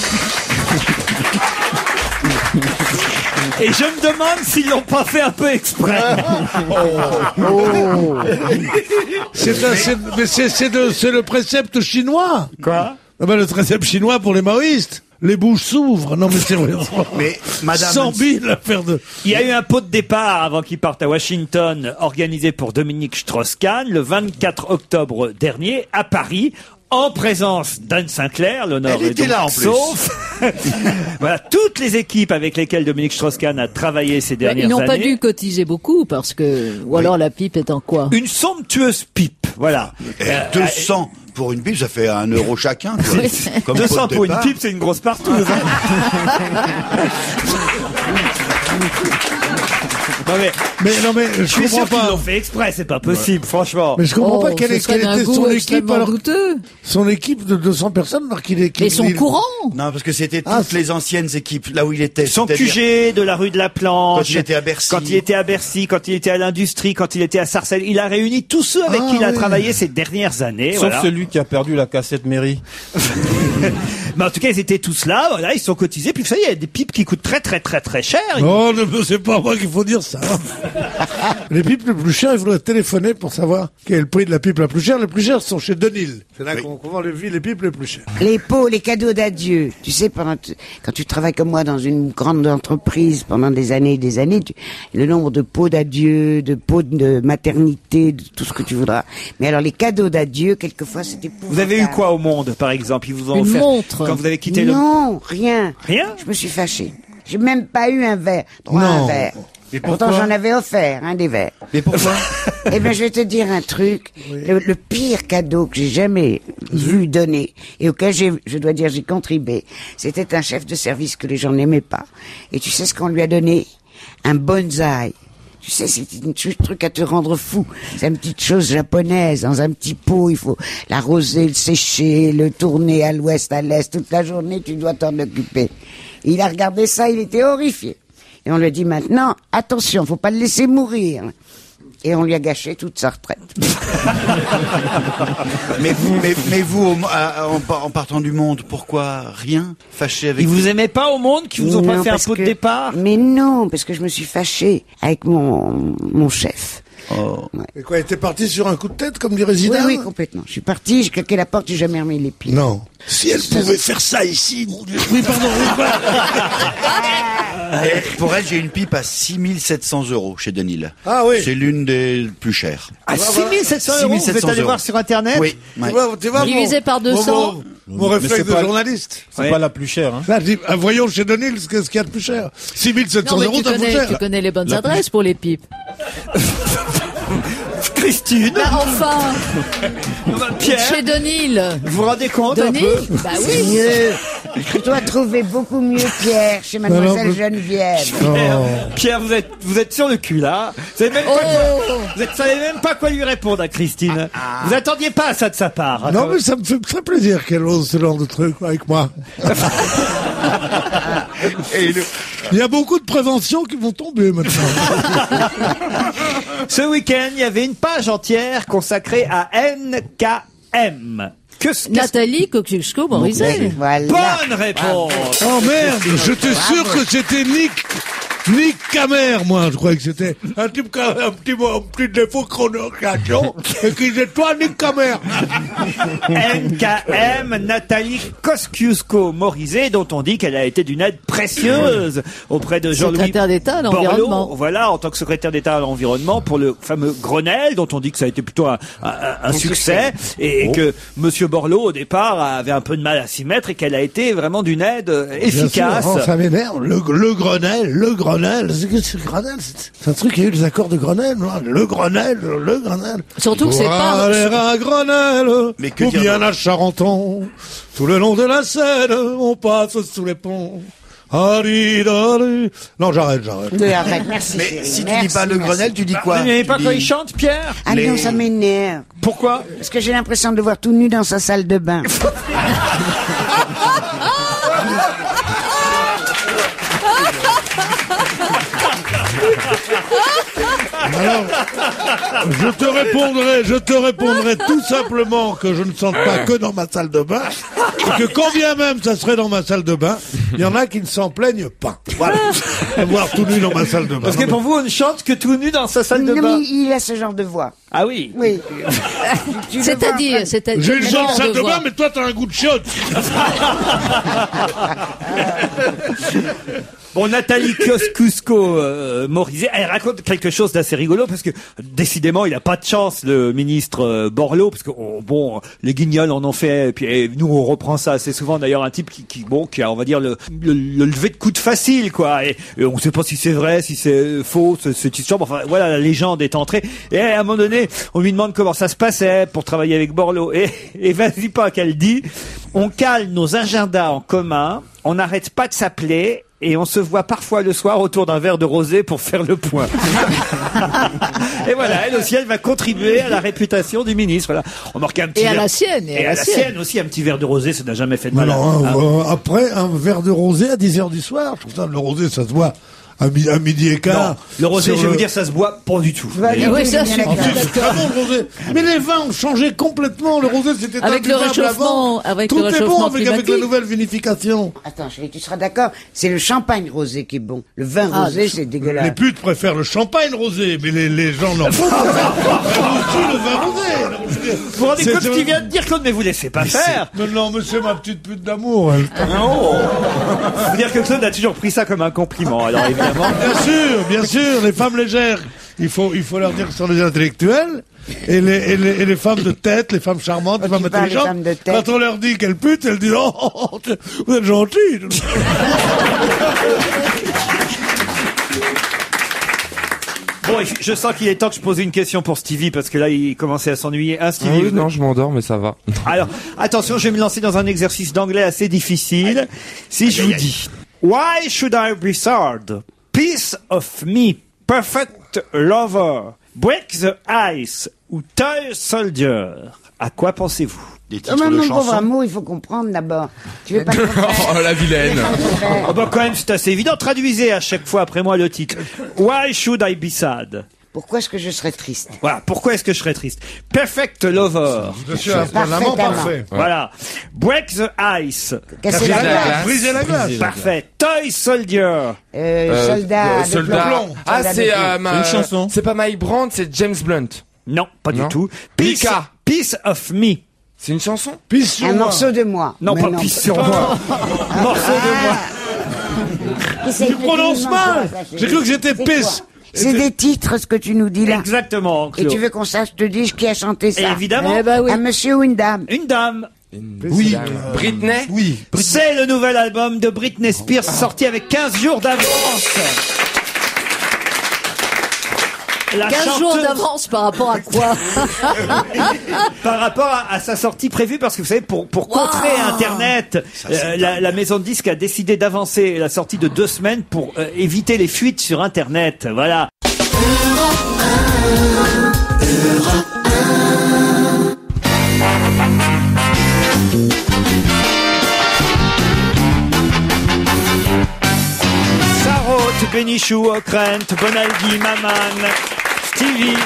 Et je me demande s'ils l'ont pas fait un peu exprès. C'est un- c'est- mais c'est, c'est de- c'est le précepte chinois. Quoi? Ah ben, le précepte chinois pour les maoïstes. Les bouches s'ouvrent. Non, mais c'est vrai. Mais, madame, cent mille affaires de... Il y a eu un pot de départ avant qu'il parte à Washington, organisé pour Dominique Strauss-Kahn le vingt-quatre octobre dernier à Paris, en présence d'Anne Sinclair, l'honneur Elle est était donc là, en plus. sauf. Voilà, toutes les équipes avec lesquelles Dominique Strauss-Kahn a travaillé ces dernières Ils n'ont années. pas dû cotiser beaucoup parce que, ou alors la pipe est en quoi? Une somptueuse pipe, voilà. eh, Euh, deux cents pour une pipe, ça fait un euro chacun. quoi. Oui. Comme deux pot cents de pour une départ. pipe, c'est une grosse partouze. hein. Non mais, Mais non, mais je je suis comprends sûr qu'ils pas. l'ont fait exprès, c'est pas possible, franchement. Mais je comprends Oh, pas quelle, ce est- serait quelle d'un était goût son équipe extrêmement alors. douteux. Son équipe de deux cents personnes, alors qu'il est. qu'il- Mais ils sont il- courants. Non, parce que c'était toutes Ah, c'est- les anciennes équipes, là où il était. Son c'est-à-dire- Q G de la rue de la Planche. Quand il était à Bercy. Quand il était à Bercy, quand il était à l'industrie, quand il était à Sarcelles. Il a réuni tous ceux avec Ah, qui il a oui. travaillé ces dernières années. Sauf voilà. celui qui a perdu la cassette mairie. Mais en tout cas, ils étaient tous là, voilà, ils sont cotisés. Puis vous savez, il y a des pipes qui coûtent très très très très cher. Oh, ne me- c'est pas moi qu'il faut dire ça. Les pipes les plus chères, il faudrait téléphoner pour savoir quel est le prix de la pipe la plus chère. Les plus chères sont chez Denil. C'est là qu'on qu'on vend les, les pipes les plus chères. Les pots, les cadeaux d'adieu. Tu sais, pendant t- quand tu travailles comme moi dans une grande entreprise pendant des années et des années, tu- le nombre de pots d'adieu, de pots de maternité, de tout ce que tu voudras. Mais alors les cadeaux d'adieu, quelquefois, c'était pour. Vous avez eu quoi au Monde, par exemple? Ils vous ont Une offert montre. quand vous avez quitté le. Non, rien. Rien? Je me suis fâchée. J'ai même pas eu un verre. Droit à Non. un verre. Mais Pourtant, pourquoi j'en avais offert, hein, des verres. Mais pourquoi? Eh bien, je vais te dire un truc. Le, le pire cadeau que j'ai jamais vu donner et auquel j'ai, je dois dire, j'ai contribué, c'était un chef de service que les gens n'aimaient pas. Et tu sais ce qu'on lui a donné? Un bonsaï. Tu sais, c'est un truc à te rendre fou. C'est une petite chose japonaise, dans un petit pot, il faut l'arroser, le sécher, le tourner à l'ouest, à l'est, toute la journée, tu dois t'en occuper. Et il a regardé ça, il était horrifié. Et on lui a dit maintenant, attention, faut pas le laisser mourir. Et on lui a gâché toute sa retraite. mais vous, mais, mais vous, au- à- en, en partant du Monde, pourquoi rien? Fâché avec Ils vous aimaient pas au Monde, qui vous ont pas Non, fait un parce pot de que- départ? Mais non, parce que je me suis fâchée avec mon, mon chef. Oh. Et quoi, il était parti sur un coup de tête, comme dirait Oui, Zidane? oui, complètement. Je suis partie, j'ai claqué la porte, j'ai jamais remis les pieds. Non. Si elle pouvait faire ça ici, mon Dieu. Oui, pardon. oui, pardon. Et pour elle, j'ai une pipe à six mille sept cents euros chez Denil. Ah oui. C'est l'une des plus chères. À six mille sept cents euros, vous êtes six mille sept cents allé euros. voir sur Internet? Oui. ouais. Tu vois, tu vois, Divisé mon- par deux cents. Mon, mon, mon Mais réflexe c'est de pas- journaliste. C'est Ouais. pas la plus chère, hein. Là, je dis, ah, voyons chez Denil ce que- ce qu'il y a de plus cher. six mille sept cents Non, mais euros, tu ça vaut connais, cher. tu connais les bonnes adresses pour les pipes. Christine, Bah, enfin, Pierre, chez Denil. vous vous rendez compte un Denil peu? Bah oui. Mieux. Je dois trouver beaucoup mieux Pierre, chez non, Mademoiselle mais- Geneviève. Pierre, Pierre, vous êtes, vous êtes sur le cul là. Vous savez même pas, Oh. quoi, vous êtes- savez même pas quoi lui répondre à Christine. Vous attendiez pas à ça de sa part. hein, Non, quand mais ça me fait très plaisir qu'elle ose ce genre de truc avec moi. Et le- Il y a beaucoup de préventions qui vont tomber maintenant. Ce week-end, il y avait une page entière consacrée à N K M. Que qu'est-ce- Nathalie Kosciusko-Morizet. Voilà. Bonne réponse. Oh merde, j'étais sûr que c'était Nick, Nick Camer, moi, je croyais que c'était un type qui a un petit, un petit défaut de chronocation, et qui disait toi, Nick Camer. N K M, Nathalie Kosciusko-Morizet, dont on dit qu'elle a été d'une aide précieuse auprès de Jean-Louis Secrétaire d'État à l'environnement. Borloo. Voilà, en tant que secrétaire d'État à l'environnement pour le fameux Grenelle, dont on dit que ça a été plutôt un, un- un succès, et, et que Monsieur Borloo, au départ, avait un peu de mal à s'y mettre, et qu'elle a été vraiment d'une aide euh, Bien sûr, efficace. oh, ça m'énerve. Le, le Grenelle, le Grenelle. C'est que ce Grenelle, c'est c'est un truc qui a eu les accords de Grenelle, moi. Le Grenelle, le Grenelle. Surtout que c'est Pour pas- aller à Grenelle, Mais que ou dire bien d'autre à Charenton, tout le long de la Seine, on passe sous les ponts. Allez, allez. Non, j'arrête, j'arrête. Oui, arrête, merci. Mais chérie, si tu merci, dis pas le merci. Grenelle, tu dis quoi? Vous n'aimez pas Tu quand dis- il chante, Pierre? Ah Les- non, ça m'énerve. Pourquoi? Parce que j'ai l'impression de le voir tout nu dans sa salle de bain. Alors, je te répondrai, je te répondrai tout simplement que je ne sente pas que dans ma salle de bain, et que quand bien même ça serait dans ma salle de bain, il y en a qui ne s'en plaignent pas. Voilà. À voir tout nu dans ma salle de bain. Parce que pour vous, on ne chante que tout nu dans sa salle de Non, bain. mais il a ce genre de voix. Ah oui. Oui. Tu le vois en C'est-à-dire, train- c'est-à-dire. J'ai une quel genre genre salle de de voix bain, mais toi t'as un goût de chiotte. Bon, Nathalie Kosciusko-Morizet, elle raconte quelque chose d'assez rigolo parce que décidément, il a pas de chance, le ministre euh, Borloo, parce que oh, bon, les Guignols en ont fait, et puis et nous on reprend ça assez souvent. D'ailleurs, un type qui, qui bon, qui a, on va dire le, le, le lever de coude facile, quoi. Et, et on sait pas si c'est vrai, si c'est faux, ce- cette histoire. Enfin, voilà, la légende est entrée. Et à un moment donné, on lui demande comment ça se passait pour travailler avec Borloo. Et, et vas-y pas qu'elle dit, on cale nos agendas en commun, on n'arrête pas de s'appeler. et on se voit parfois le soir autour d'un verre de rosé pour faire le point. Et voilà, elle aussi, elle va contribuer à la réputation du ministre. Voilà. On marque un petit Et à verre- la sienne. Et à la sienne aussi, un petit verre de rosé, ça n'a jamais fait de mal. Alors, à- hein, euh, après, un verre de rosé à dix heures du soir, je trouve ça, le rosé, ça se boit à, mi- à midi et quart. Non, le rosé, Sur je vais le- vous dire, ça se boit pas du tout. Vas-y, Et- oui, ça, Julien je suis Leclerc. C'est très bon, le rosé. Mais les vins ont changé complètement. Le rosé, c'était Avec le imbuvable réchauffement, avant. avec Tout le est bon réchauffement avec, avec la climatique. nouvelle vinification. Attends, chérie, tu seras d'accord. C'est le champagne rosé qui est bon. Le vin Ah, rosé, c'est Les dégueulasse. putes préfèrent le champagne rosé, mais les, les gens n'en font pas. aussi le vin rosé. Donc, je veux dire, Vous vous rendez c'est- compte ce c'est- qu'il vient de dire, Claude, mais vous laissez pas faire. Non, non, mais c'est ma petite pute d'amour. elle. Je veux dire que Claude a toujours pris ça comme un compliment, alors évidemment. Bien sûr, bien sûr, les femmes légères, il faut, il faut leur dire que ce sont des intellectuels. Et les, et les, et les femmes de tête, les femmes charmantes, les Quand tu femmes parles des intelligentes, femmes de tête. quand on leur dit qu'elles putent, elles disent « Oh, oh, oh, vous êtes gentils !» Bon, je sens qu'il est temps que je pose une question pour Stevie, parce que là, il commençait à s'ennuyer. Hein, Stevie? Ah oui, vous- non, je m'endors, mais ça va. Alors, attention, je vais me lancer dans un exercice d'anglais assez difficile. Si je vous dis, why should I be sad? Piece of me, perfect lover, break the ice ou toy soldier. À quoi pensez-vous? Des Oh, titres mais de mon pauvre chansons. amour, il faut comprendre d'abord. Tu veux pas comprendre? Oh, la vilaine. Oh bah quand même, c'est assez évident. Traduisez à chaque fois après moi le titre. Why should I be sad? Pourquoi est-ce que je serais triste? Voilà. Pourquoi est-ce que je serais triste? Perfect lover. Je suis un l'amant Parfaitement. parfait. Voilà. Break the ice. Casser la la glace. glace. Briser la glace. Parfait. Toy soldier. Euh, Euh, soldat euh, de soldat. plomb. Ah, Soldat de c'est plomb. euh, ma- Une chanson. C'est pas Mike Brandt, c'est James Blunt. Non, pas Non. du tout. Piece, Mika. piece of me. C'est une chanson? Pisse sur Un moi. morceau de moi. Non, Mais pas piece sur moi. Morceau de moi. Tu Tu prononces mal. J'ai cru que j'étais pisse. C'est des titres, ce que tu nous dis là. Exactement. Et Claude. tu veux qu'on sache, te dise qui a chanté ça? Évidemment. Eh ben oui. Un monsieur ou une dame? Une dame. Oui. Britney? Oui. C'est le nouvel album de Britney Spears sorti avec quinze jours d'avance. La quinze jours chanteuse- d'avance par rapport à quoi? par rapport à, à sa sortie prévue, parce que vous savez, pour, pour contrer Wow. Internet, euh, la, la maison de disques a décidé d'avancer la sortie de deux semaines pour euh, éviter les fuites sur Internet. Voilà. Sarraute, Bénichou, Ockrent, Bonaldi, Maman, Stevie.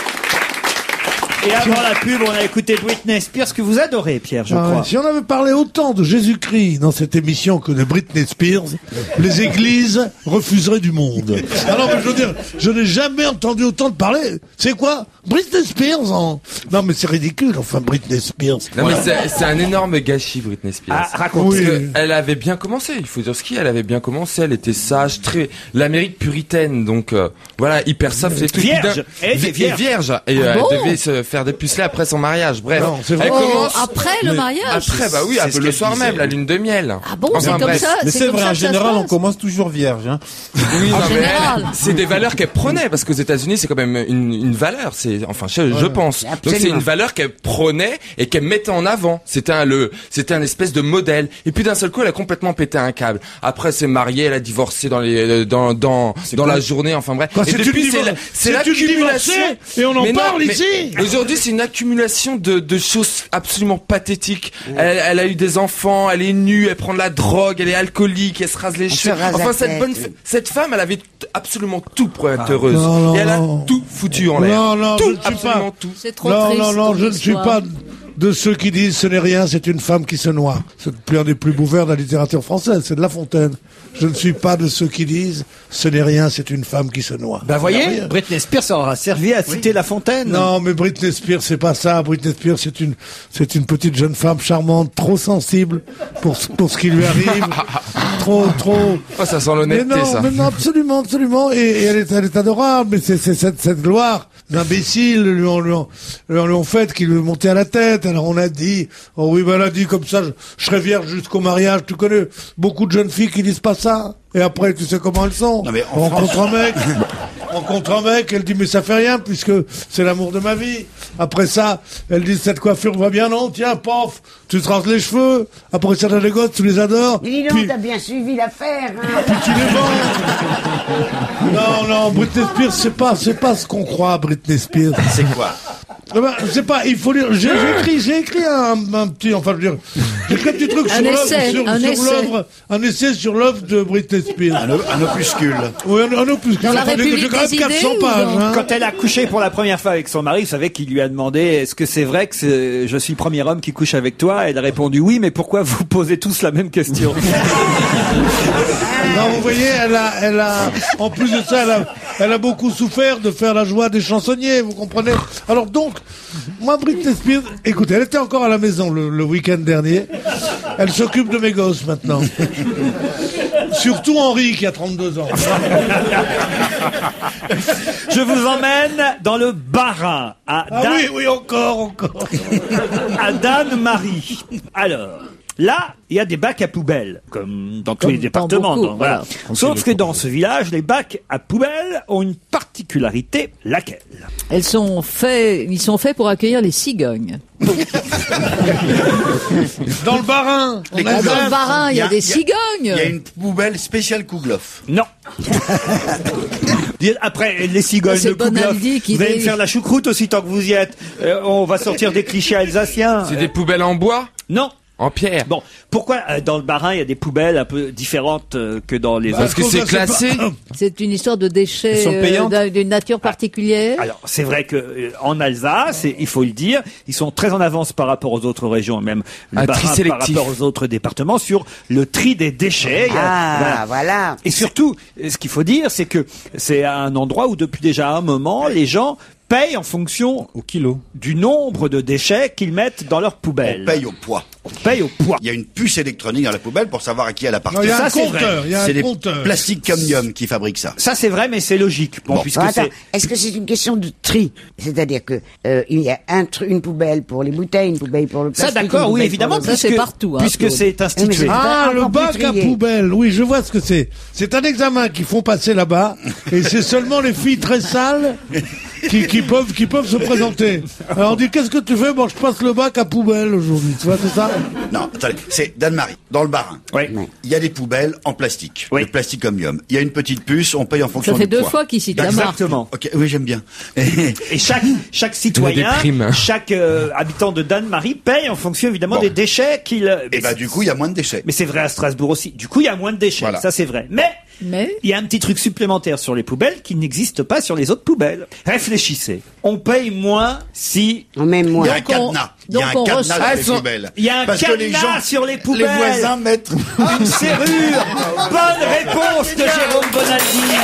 Et avant la pub, on a écouté Britney Spears, que vous adorez, Pierre, je Ah, crois. si on avait parlé autant de Jésus-Christ dans cette émission que de Britney Spears, les églises refuseraient du monde. Alors, mais je veux dire, je n'ai jamais entendu autant de parler. C'est quoi? Britney Spears en... Non, mais c'est ridicule, enfin, Britney Spears. Non, mais c'est c'est un énorme gâchis, Britney Spears. Ah, raconte. Oui. Parce que elle avait bien commencé, il faut dire ce qui, elle avait bien commencé, elle était sage, très l'Amérique puritaine, donc euh, voilà, hyper soft et tout. Vierge. Puis d'un- Elle était Et vierge. vierge. Et Ah euh, bon elle devait se faire dépuceler après son mariage. Bref, Non, c'est vrai. elle Oh, commence après le mariage? après, bah oui, C'est un ce peu le qu'elle soir disait, même, la oui. lune de miel. Ah bon, c'est Enfin, comme bref. ça? Mais c'est comme vrai, ça en que ça se général, on passe. commence toujours vierge. Hein. Oui, non, mais général. elle, c'est des valeurs qu'elle prenait parce qu'aux États-Unis, c'est quand même une, une valeur. C'est enfin, je, je pense. Donc c'est Absolument. une valeur qu'elle prenait et qu'elle mettait en avant. C'était un le, c'était un espèce de modèle. Et puis d'un seul coup, elle a complètement pété un câble. Après, elle s'est mariée, elle a divorcé dans les, dans dans dans la journée. Enfin bref. Quoi, et c'est depuis, une c'est divor- la- c'est c'est une l'accumulation. divorcée et on en Mais non, parle mais ici. Aujourd'hui, c'est une accumulation de de choses absolument pathétiques. Elle, elle a eu des enfants, elle est nue, elle prend de la drogue, elle est alcoolique, elle se rase les Elle se cheveux. rase la Enfin, cette tête, bonne, oui. cette femme, elle avait t- absolument tout pour être heureuse. non, non, et elle a non. tout foutu en l'air. Non, non, je tout, ne suis absolument pas- tout. C'est trop Non, triste. non, non, ton je ne suis histoire. pas de ceux qui disent ce n'est rien, c'est une femme qui se noie. C'est plus un des plus beaux vers de la littérature française, c'est de La Fontaine. Je ne suis pas de ceux qui disent ce n'est rien, c'est une femme qui se noie. Bah voyez, Rien. Britney Spears aura servi à citer La Fontaine. Non, mais Britney Spears, c'est pas ça. Britney Spears, c'est une, c'est une petite jeune femme charmante, trop sensible pour, ce- pour ce qui lui arrive. trop, trop. Oh, ça sent Mais l'honnêteté, non, ça. mais non, absolument, absolument. Et, et elle est, elle est adorable. Mais c'est, c'est cette, cette gloire d'imbécile lui ont, lui ont, lui ont, lui ont fait qui lui est montée à la tête. enceinte, alors on a dit, oh oui, ben elle a dit comme ça, je, je serai vierge jusqu'au mariage. Tu connais beaucoup de jeunes filles qui disent pas ça. Et après, tu sais comment elles sont. Non, mais en on France- rencontre un mec, on rencontre un mec, elle dit mais ça fait rien puisque c'est l'amour de ma vie. Après ça, elle dit cette coiffure va bien, non? Tiens, pof, tu te rases les cheveux. Après ça, t'as des gosses, tu les adores. Mais dis donc, Puis- t'as bien suivi l'affaire, hein. puis tu les vends. Non, non, Britney Spears, c'est pas, c'est pas ce qu'on croit, Britney Spears. C'est quoi? Eh ben, c'est pas, il faut lire, j'ai, j'ai écrit, j'ai écrit un, un petit, enfin, je veux dire, j'ai écrit un petit truc Un sur l'œuvre, essai, sur, un sur essai. l'œuvre, un essai sur l'œuvre de Britney Spears. Un, o- un opuscule. Oui, un, un opus. Dans la Enfin, j'ai- République j'ai quand même des quatre cents idées, pages, ou dans- hein. Quand elle a couché pour la première fois avec son mari, vous savez qu'il lui a demandé est-ce que c'est vrai que c'est- je suis le premier homme qui couche avec toi? Elle a répondu oui, mais pourquoi vous posez tous la même question? Non, vous voyez, elle a, elle a, en plus de ça, elle a, elle a beaucoup souffert de faire la joie des chansonniers, vous comprenez? Alors donc, moi, Britney Spears, écoutez, elle était encore à la maison le, le week-end dernier. Elle s'occupe de mes gosses maintenant. Surtout Henri, qui a trente-deux ans. Je vous emmène dans le Bas-Rhin, à, Ah Dan- oui, oui, encore, encore. à Danemarie. Alors, là, il y a des bacs à poubelles, comme dans tous Comme les dans départements. beaucoup, donc, voilà. Sauf que dans ce village, les bacs à poubelles ont une particularité, laquelle? Elles sont faits, ils sont faits pour accueillir les cigognes. Dans le Bas-Rhin. on Les a Ah, ça. dans le Bas-Rhin, il y a des Il y cigognes. a une poubelle spéciale Kouglof. Non. Après, les cigognes, C'est le Kouglof, Bonaldi qui vous allez dit- me faire la choucroute aussi tant que vous y êtes. Euh, on va sortir des clichés alsaciens. C'est des poubelles en bois? Non. En pierre? Bon, pourquoi euh, dans le Bas-Rhin, il y a des poubelles un peu différentes euh, que dans les Parce autres? que c'est classé. C'est une histoire de déchets Elles sont euh, payantes d'un- d'une nature particulière. Alors, c'est vrai que euh, en Alsace, et il faut le dire, ils sont très en avance par rapport aux autres régions, et même le Un Bas-Rhin tri par sélectif. rapport aux autres départements sur le tri des déchets. Il y a- Ah, voilà. voilà. Et surtout, ce qu'il faut dire, c'est que c'est un endroit où depuis déjà un moment, les gens payent en fonction Au kilo. du nombre de déchets qu'ils mettent dans leur poubelle. On paye au poids. On paye au poids. Il y a une puce électronique dans la poubelle pour savoir à qui elle Non, appartient. il y a Ça, un c'est vrai. compteur, il y a C'est un des compteur. plastiques Cambium qui fabriquent ça. Ça, c'est vrai, mais c'est logique. Bon, Bon. puisque Bon, attends, c'est... est-ce que c'est une question de tri? C'est-à-dire que euh, il y a un tr- une poubelle pour les bouteilles, une poubelle pour le Ça, plastique. d'accord, une oui, poubelle évidemment, pour le- Ça, c'est puisque, partout, hein, puisque Claude. c'est institué. Ah, Encore le plus bac à trié. poubelle. Oui, je vois ce que c'est. C'est un examen qu'ils font passer là-bas, et c'est seulement les filles très sales qui, qui peuvent, qui peuvent se présenter. Alors on dit, qu'est-ce que tu fais? Bon, je passe le bac à poubelle aujourd'hui. Tu vois, c'est ça? Non, attendez, c'est Dan-Marie, dans le Bas-Rhin. Oui. Il y a des poubelles en plastique, Oui. le plastique Omnium. Il y a une petite puce, on paye en fonction Ça fait du deux poids. fois qu'il cite la marque. Exactement. Ok, oui, j'aime bien. Et chaque, chaque citoyen, des primes. chaque euh, habitant de Dan-Marie paye en fonction évidemment Bon. des déchets qu'il... Et mais bah c'est- du coup, il y a moins de déchets. Mais c'est vrai à Strasbourg aussi. Du coup, il y a moins de déchets. Voilà. Ça, c'est vrai. Mais Mais il y a un petit truc supplémentaire sur les poubelles qui n'existe pas sur les autres poubelles. Réfléchissez. On paye moins si En même Il y moi. a un Donc, on- cadenas. Il y a donc un on cadenas reçoit- sur Ah, les elles sont- poubelles. il y a un Parce que les cadenas gens, sur les poubelles. Les voisins mettent. une serrure. Bonne réponse de Jérôme Bonaldi.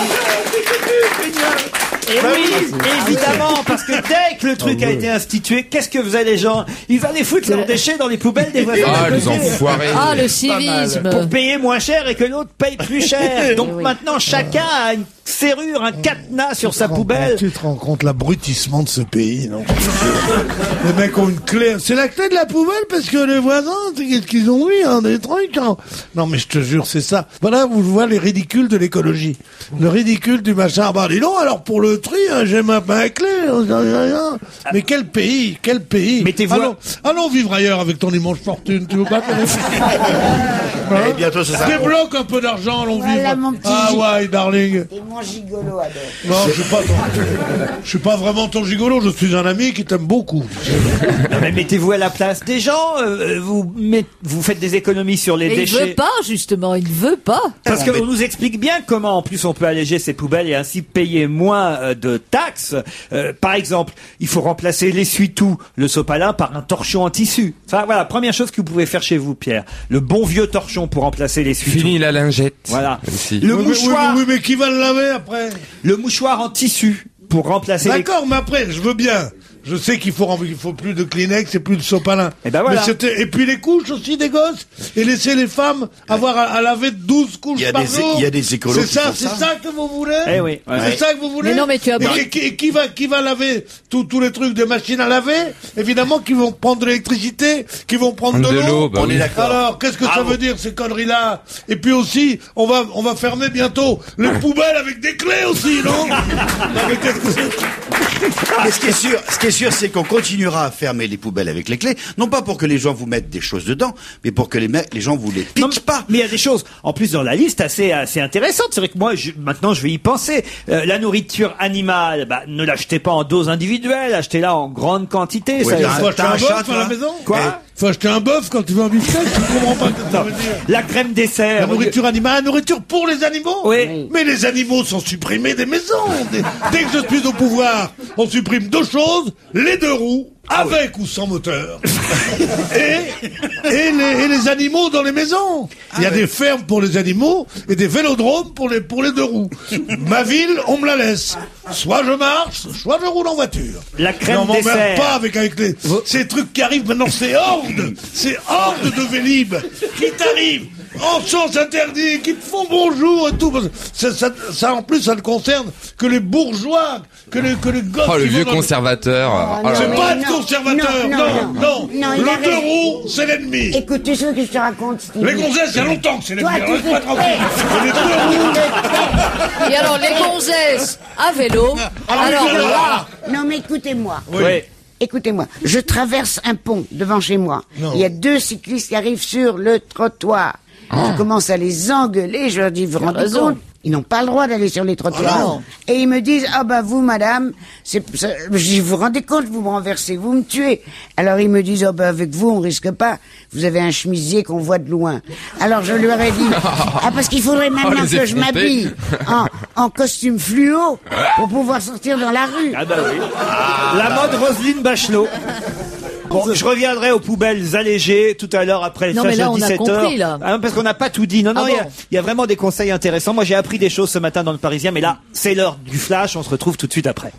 Et oui, évidemment, parce que dès que le truc a été institué, qu'est-ce que faisaient les gens? Ils allaient foutre leurs déchets dans les poubelles des voisins. Ah, d'à les côté. enfoirés. ah, le civisme. Pour payer moins cher et que l'autre paye plus cher. Donc maintenant, chacun a une serrure, un cadenas sur sa poubelle. Tu te rends compte l'abrutissement de ce pays, non? Les mecs ont une clé. C'est la clé de la poubelle parce que les voisins, c'est qu'est-ce qu'ils ont mis, hein, des trucs. Hein. Non, mais je te jure, c'est ça. Voilà, vous voyez les ridicules de l'écologie. Le ridicule du machin. Bah, dis donc, alors pour le tri, hein, j'ai ma, ma clé. hein, Mais quel pays, quel pays. Mettez-vous allons, allons vivre ailleurs avec ton immense fortune, tu veux pas connaître? Et bientôt, ça s'arrête. Débloque un peu d'argent, allons Voilà, vivre. mon petit Ah G- ouais, darling. Et mon gigolo adore. Non, je suis pas ton... je suis pas vraiment ton gigolo, je suis un ami qui t'aime beaucoup. Non, mais mettez-vous à la place des gens. euh, vous, met- vous faites des économies sur les Et il déchets. veut pas, justement, il ne veut pas. Parce qu'on nous explique bien comment, en plus, on peut alléger ces poubelles et ainsi payer moins euh, de taxes. Euh, par exemple, il faut remplacer l'essuie-tout, le sopalin, par un torchon en tissu. Enfin, voilà, première chose que vous pouvez faire chez vous, Pierre. Le bon vieux torchon pour remplacer l'essuie-tout. Fini la lingette. Voilà. Aussi. Le Oui, mais- mouchoir, oui, oui, mais qui va le laver après? le mouchoir en tissu pour remplacer les... D'accord, mais après, je veux bien. Je sais qu'il faut, il faut plus de Kleenex et plus de sopalin. Et ben voilà. Mais c'était, et puis les couches aussi des gosses. Et laisser les femmes avoir à, à laver douze couches Il y a par des- jour. il y a des écolos C'est qui ça, font c'est ça. ça que vous voulez? Eh oui, ouais. C'est ça que vous voulez? Mais non, mais tu as Et, pas- et qui, et qui va, qui va laver tous tous les trucs de machines à laver? Évidemment, qui vont prendre de l'électricité, qui vont prendre de, De l'eau. l'eau, bah On oui. est d'accord. Alors, qu'est-ce que ça Bravo. veut dire, ces conneries-là? Et puis aussi, on va, on va fermer bientôt les poubelles avec des clés aussi, non? Non, mais qu'est-ce que c'est? Mais ce qui est sûr, ce qui est sûr, c'est qu'on continuera à fermer les poubelles avec les clés, non pas pour que les gens vous mettent des choses dedans, mais pour que les, me- les gens vous les Non, piquent pas. Mais il y a des choses, en plus, dans la liste assez, assez intéressantes. C'est vrai que moi, je- maintenant, je vais y penser. Euh, la nourriture animale, bah, ne l'achetez pas en dose individuelle, achetez-la en grande quantité. Ouais, ça- t'as Faut acheter t'as un un chat, bœuf à toi la maison? Quoi? Faut acheter un bœuf quand tu veux un beefsteak? Je comprends pas ce que ça veut dire. La crème dessert. La nourriture animale, la nourriture pour les animaux? Oui. Mais les animaux sont supprimés des maisons. Dès, dès que je suis au pouvoir, on supprime deux choses, les deux roues, avec ou sans moteur. et, et, les, et les animaux dans les maisons. Il y a des fermes pour les animaux et des vélodromes pour les, pour les deux roues. Ma ville, on me la laisse. Soit je marche, soit je roule en voiture. La crème Mais on m'emmerde dessert. pas avec, avec les, ces trucs qui arrivent maintenant, c'est horde. C'est horde de Vélib qui t'arrivent en sens interdit, qui te font bonjour et tout. Ça, ça, ça, en plus, ça ne concerne que les bourgeois, que les, que les gosses Oh, le qui vieux vont dans- conservateur. Oh, Oh là C'est mais là. pas non, être conservateur, non, non, non, non. non, il a Le deux raison. roues, c'est l'ennemi. Écoute, tu sais ce que je te raconte, Stevie. Les gonzesses, il y a longtemps que c'est Toi, l'ennemi. tu Reste pas te tranquille. tais. Mais les deux roues, Et alors, les gonzesses à vélo. Alors, Alors dis donc, là, non, mais écoutez-moi. Oui. Écoutez-moi, je traverse un pont devant chez moi. Non. Il y a deux cyclistes qui arrivent sur le trottoir. Je commence à les engueuler, je leur dis, vous vous rendez raison. compte? Ils n'ont pas le droit d'aller sur les trottoirs. Ah non. Et ils me disent, ah bah vous, madame, c'est, ça- je dis, vous vous rendez compte, vous me renversez, vous me tuez. Alors ils me disent, ah bah avec vous, on risque pas. Vous avez un chemisier qu'on voit de loin. Alors je leur ai dit, ah parce qu'il faudrait maintenant les que je effronter. m'habille en, en costume fluo pour pouvoir sortir dans la rue. Ah bah oui. La mode Roselyne Bachelot. Bon, je reviendrai aux poubelles allégées tout à l'heure après le Non, flash mais là, à on a dix-sept heures. compris, là. Ah, parce qu'on n'a pas tout dit. Non, non, Ah il y a- bon il y, a vraiment des conseils intéressants. Moi, j'ai appris des choses ce matin dans le Parisien, mais là, c'est l'heure du flash. On se retrouve tout de suite après.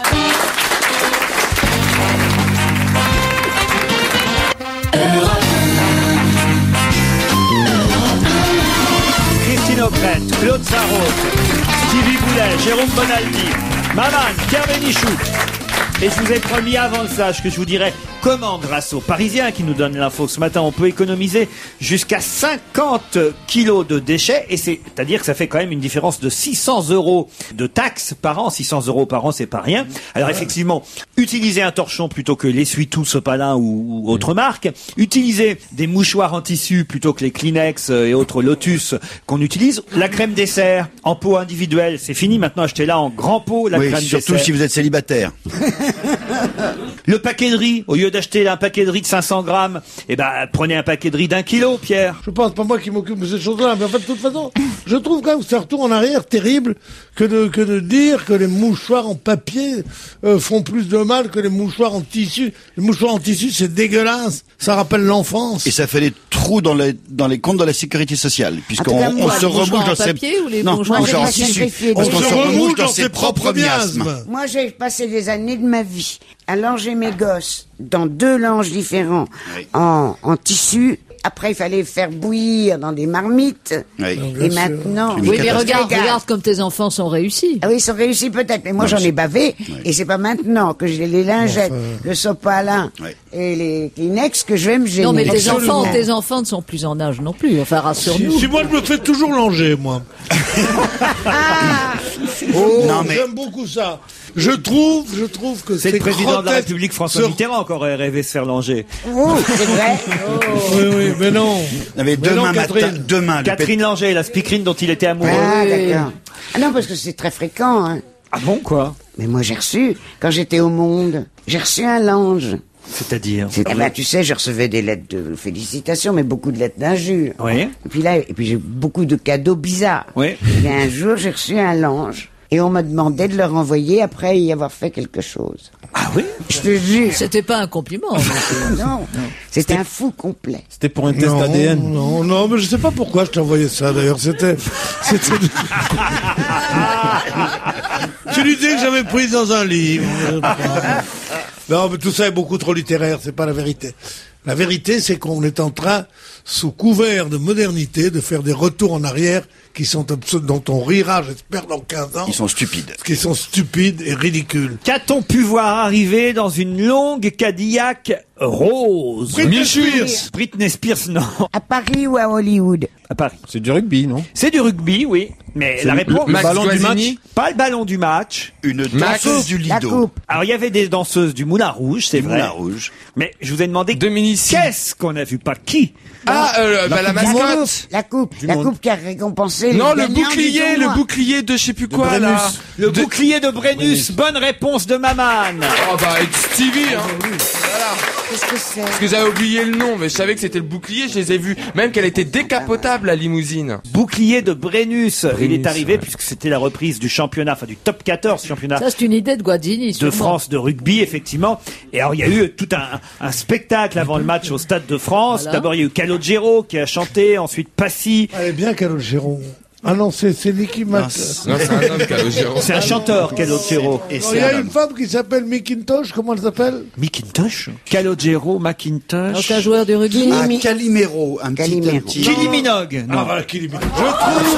Christine O'Krent, Claude Sarraute, Stevie Boulet, Jérôme Bonaldi, Maman, Pierre Bénichou. Et je vous ai promis avant le flash que je vous dirais comment, grâce aux Parisiens qui nous donnent l'info ce matin, on peut économiser jusqu'à cinquante kilos de déchets. Et c'est, c'est-à-dire que ça fait quand même une différence de six cents euros de taxes par an. six cents euros par an, c'est pas rien. Alors effectivement, utilisez un torchon plutôt que l'essuie-tout Sopalin ou, ou autre marque. Utilisez des mouchoirs en tissu plutôt que les Kleenex euh, et autres Lotus qu'on utilise. La crème dessert en pot individuel, c'est fini. Maintenant, achetez-la en grand pot, la Oui, crème surtout dessert. si vous êtes célibataire. Le paquet de riz, au lieu d'acheter un paquet de riz de cinq cents grammes, eh ben, prenez un paquet de riz d'un kilo, Pierre. Je pense pas moi qui m'occupe de ces choses-là, mais en fait, de toute façon, je trouve quand même que c'est un retour en arrière terrible que de, que de dire que les mouchoirs en papier euh, font plus de mal que les mouchoirs en tissu. Les mouchoirs en tissu, c'est dégueulasse. Ça rappelle l'enfance. Et ça fait des trous dans les, dans les comptes de la sécurité sociale, puisqu'on cas, on moi, se les mouchoirs remouche en dans ses... papier ou les non, mouchoirs en mouchoirs en tissu. tissu. On Parce On qu'on se se remouche dans ses propres miasmes. Moi, j'ai passé des années de ma vie à langer mes gosses dans deux langes différents Oui. en, en tissu. Après, il fallait faire bouillir dans des marmites. Oui. Et maintenant, Une oui, mais catastrophe. regarde, Regarde. regarde comme tes enfants sont réussis. Ah oui, ils sont réussis peut-être, mais moi j'en ai bavé, et c'est pas maintenant que j'ai les lingettes, le sopalin Ouais. et les Kleenex que je vais me gêner. Non, mais tes Absolument. enfants, tes enfants ne sont plus en âge non plus. Enfin, rassure-nous. Si, si moi je me fais toujours langer, moi. Ah, Oh, Non, mais- j'aime beaucoup ça. Je trouve, je trouve que C'est c'est le président de la grotesque. République, François Ce- Mitterrand, qui aurait rêvé de se faire langer. oh, c'est vrai. Oui, oui, mais non. Non, mais Mais demain non, matin, Catherine. demain, le Catherine Langer, la speakerine dont il était amoureux. Ah, Oui. d'accord. Ah non, parce que c'est très fréquent, hein. Ah bon, quoi? Mais moi j'ai reçu, quand j'étais au Monde, j'ai reçu un linge. C'est-à-dire? C'est- Eh ben, tu sais, je recevais des lettres de félicitations, mais beaucoup de lettres d'injures. Oui. Et puis là, et puis j'ai beaucoup de cadeaux bizarres. Oui. Et un jour, j'ai reçu un linge. Et on m'a demandé de le renvoyer après y avoir fait quelque chose. Ah oui? Je te jure. C'était pas un compliment. Non. C'était un fou complet. C'était pour un test Non, A D N. non, non, mais je sais pas pourquoi je t'ai envoyé ça d'ailleurs. C'était, c'était. Tu lui dis que j'avais pris dans un livre. Non, mais tout ça est beaucoup trop littéraire, c'est pas la vérité. La vérité, c'est qu'on est en train, sous couvert de modernité, de faire des retours en arrière qui sont abso- dont on rira, j'espère, dans quinze ans. Ils sont stupides. Qui sont stupides et ridicules. Qu'a-t-on pu voir arriver dans une longue Cadillac rose? Britney Spears. Britney Spears, non. À Paris ou à Hollywood? À Paris. C'est du rugby, non? C'est du rugby, oui. Mais C'est la le- réponse... le Max ballon du Guazzini. match. Pas le ballon du match. Une Max, danseuse du La Lido. coupe. Alors, il y avait des danseuses du Moulin Rouge, c'est Du vrai. Moulin Rouge. Mais je vous ai demandé Dominici. qu'est-ce qu'on a vu, pas qui. Ah, euh, bah, la La coupe, mascotte. la coupe, la monde. coupe qui a récompensé Non, les le gagnants bouclier, du le tournoi. bouclier de je sais plus quoi, Brennus. là. Le De- bouclier de Brennus. Bonne réponse de Maman. Oh, bah, avec Stevie, hein. Voilà. Qu'est-ce que c'est? Parce que j'avais oublié le nom, mais je savais que c'était le bouclier, je les ai vus. Même qu'elle était décapotable, la limousine. Bouclier de Brennus. Il Brennus, est arrivé ouais. puisque c'était la reprise du championnat, enfin du top quatorze championnat Ça, c'est une idée de Guazzini. de sûrement. France de rugby, effectivement. Et alors, il y a eu tout un, un spectacle avant le match au Stade de France. Voilà. D'abord, il y a eu Calogero qui a chanté, ensuite Passy. Elle est bien, Calogero. Ah non, c'est, c'est Nicky Mac. Non, c'est un homme, Calogero. C'est un chanteur, Calogero. Et Non, il y c'est a un une homme. femme qui s'appelle Macintosh, comment elle s'appelle? Macintosh Calogero, Non, Macintosh. c'est un joueur de rugby. Ah, Calimero, un petit, un Calimero. petit. Kylie Minogue. Ah Non. voilà, qui limite. Je trouve,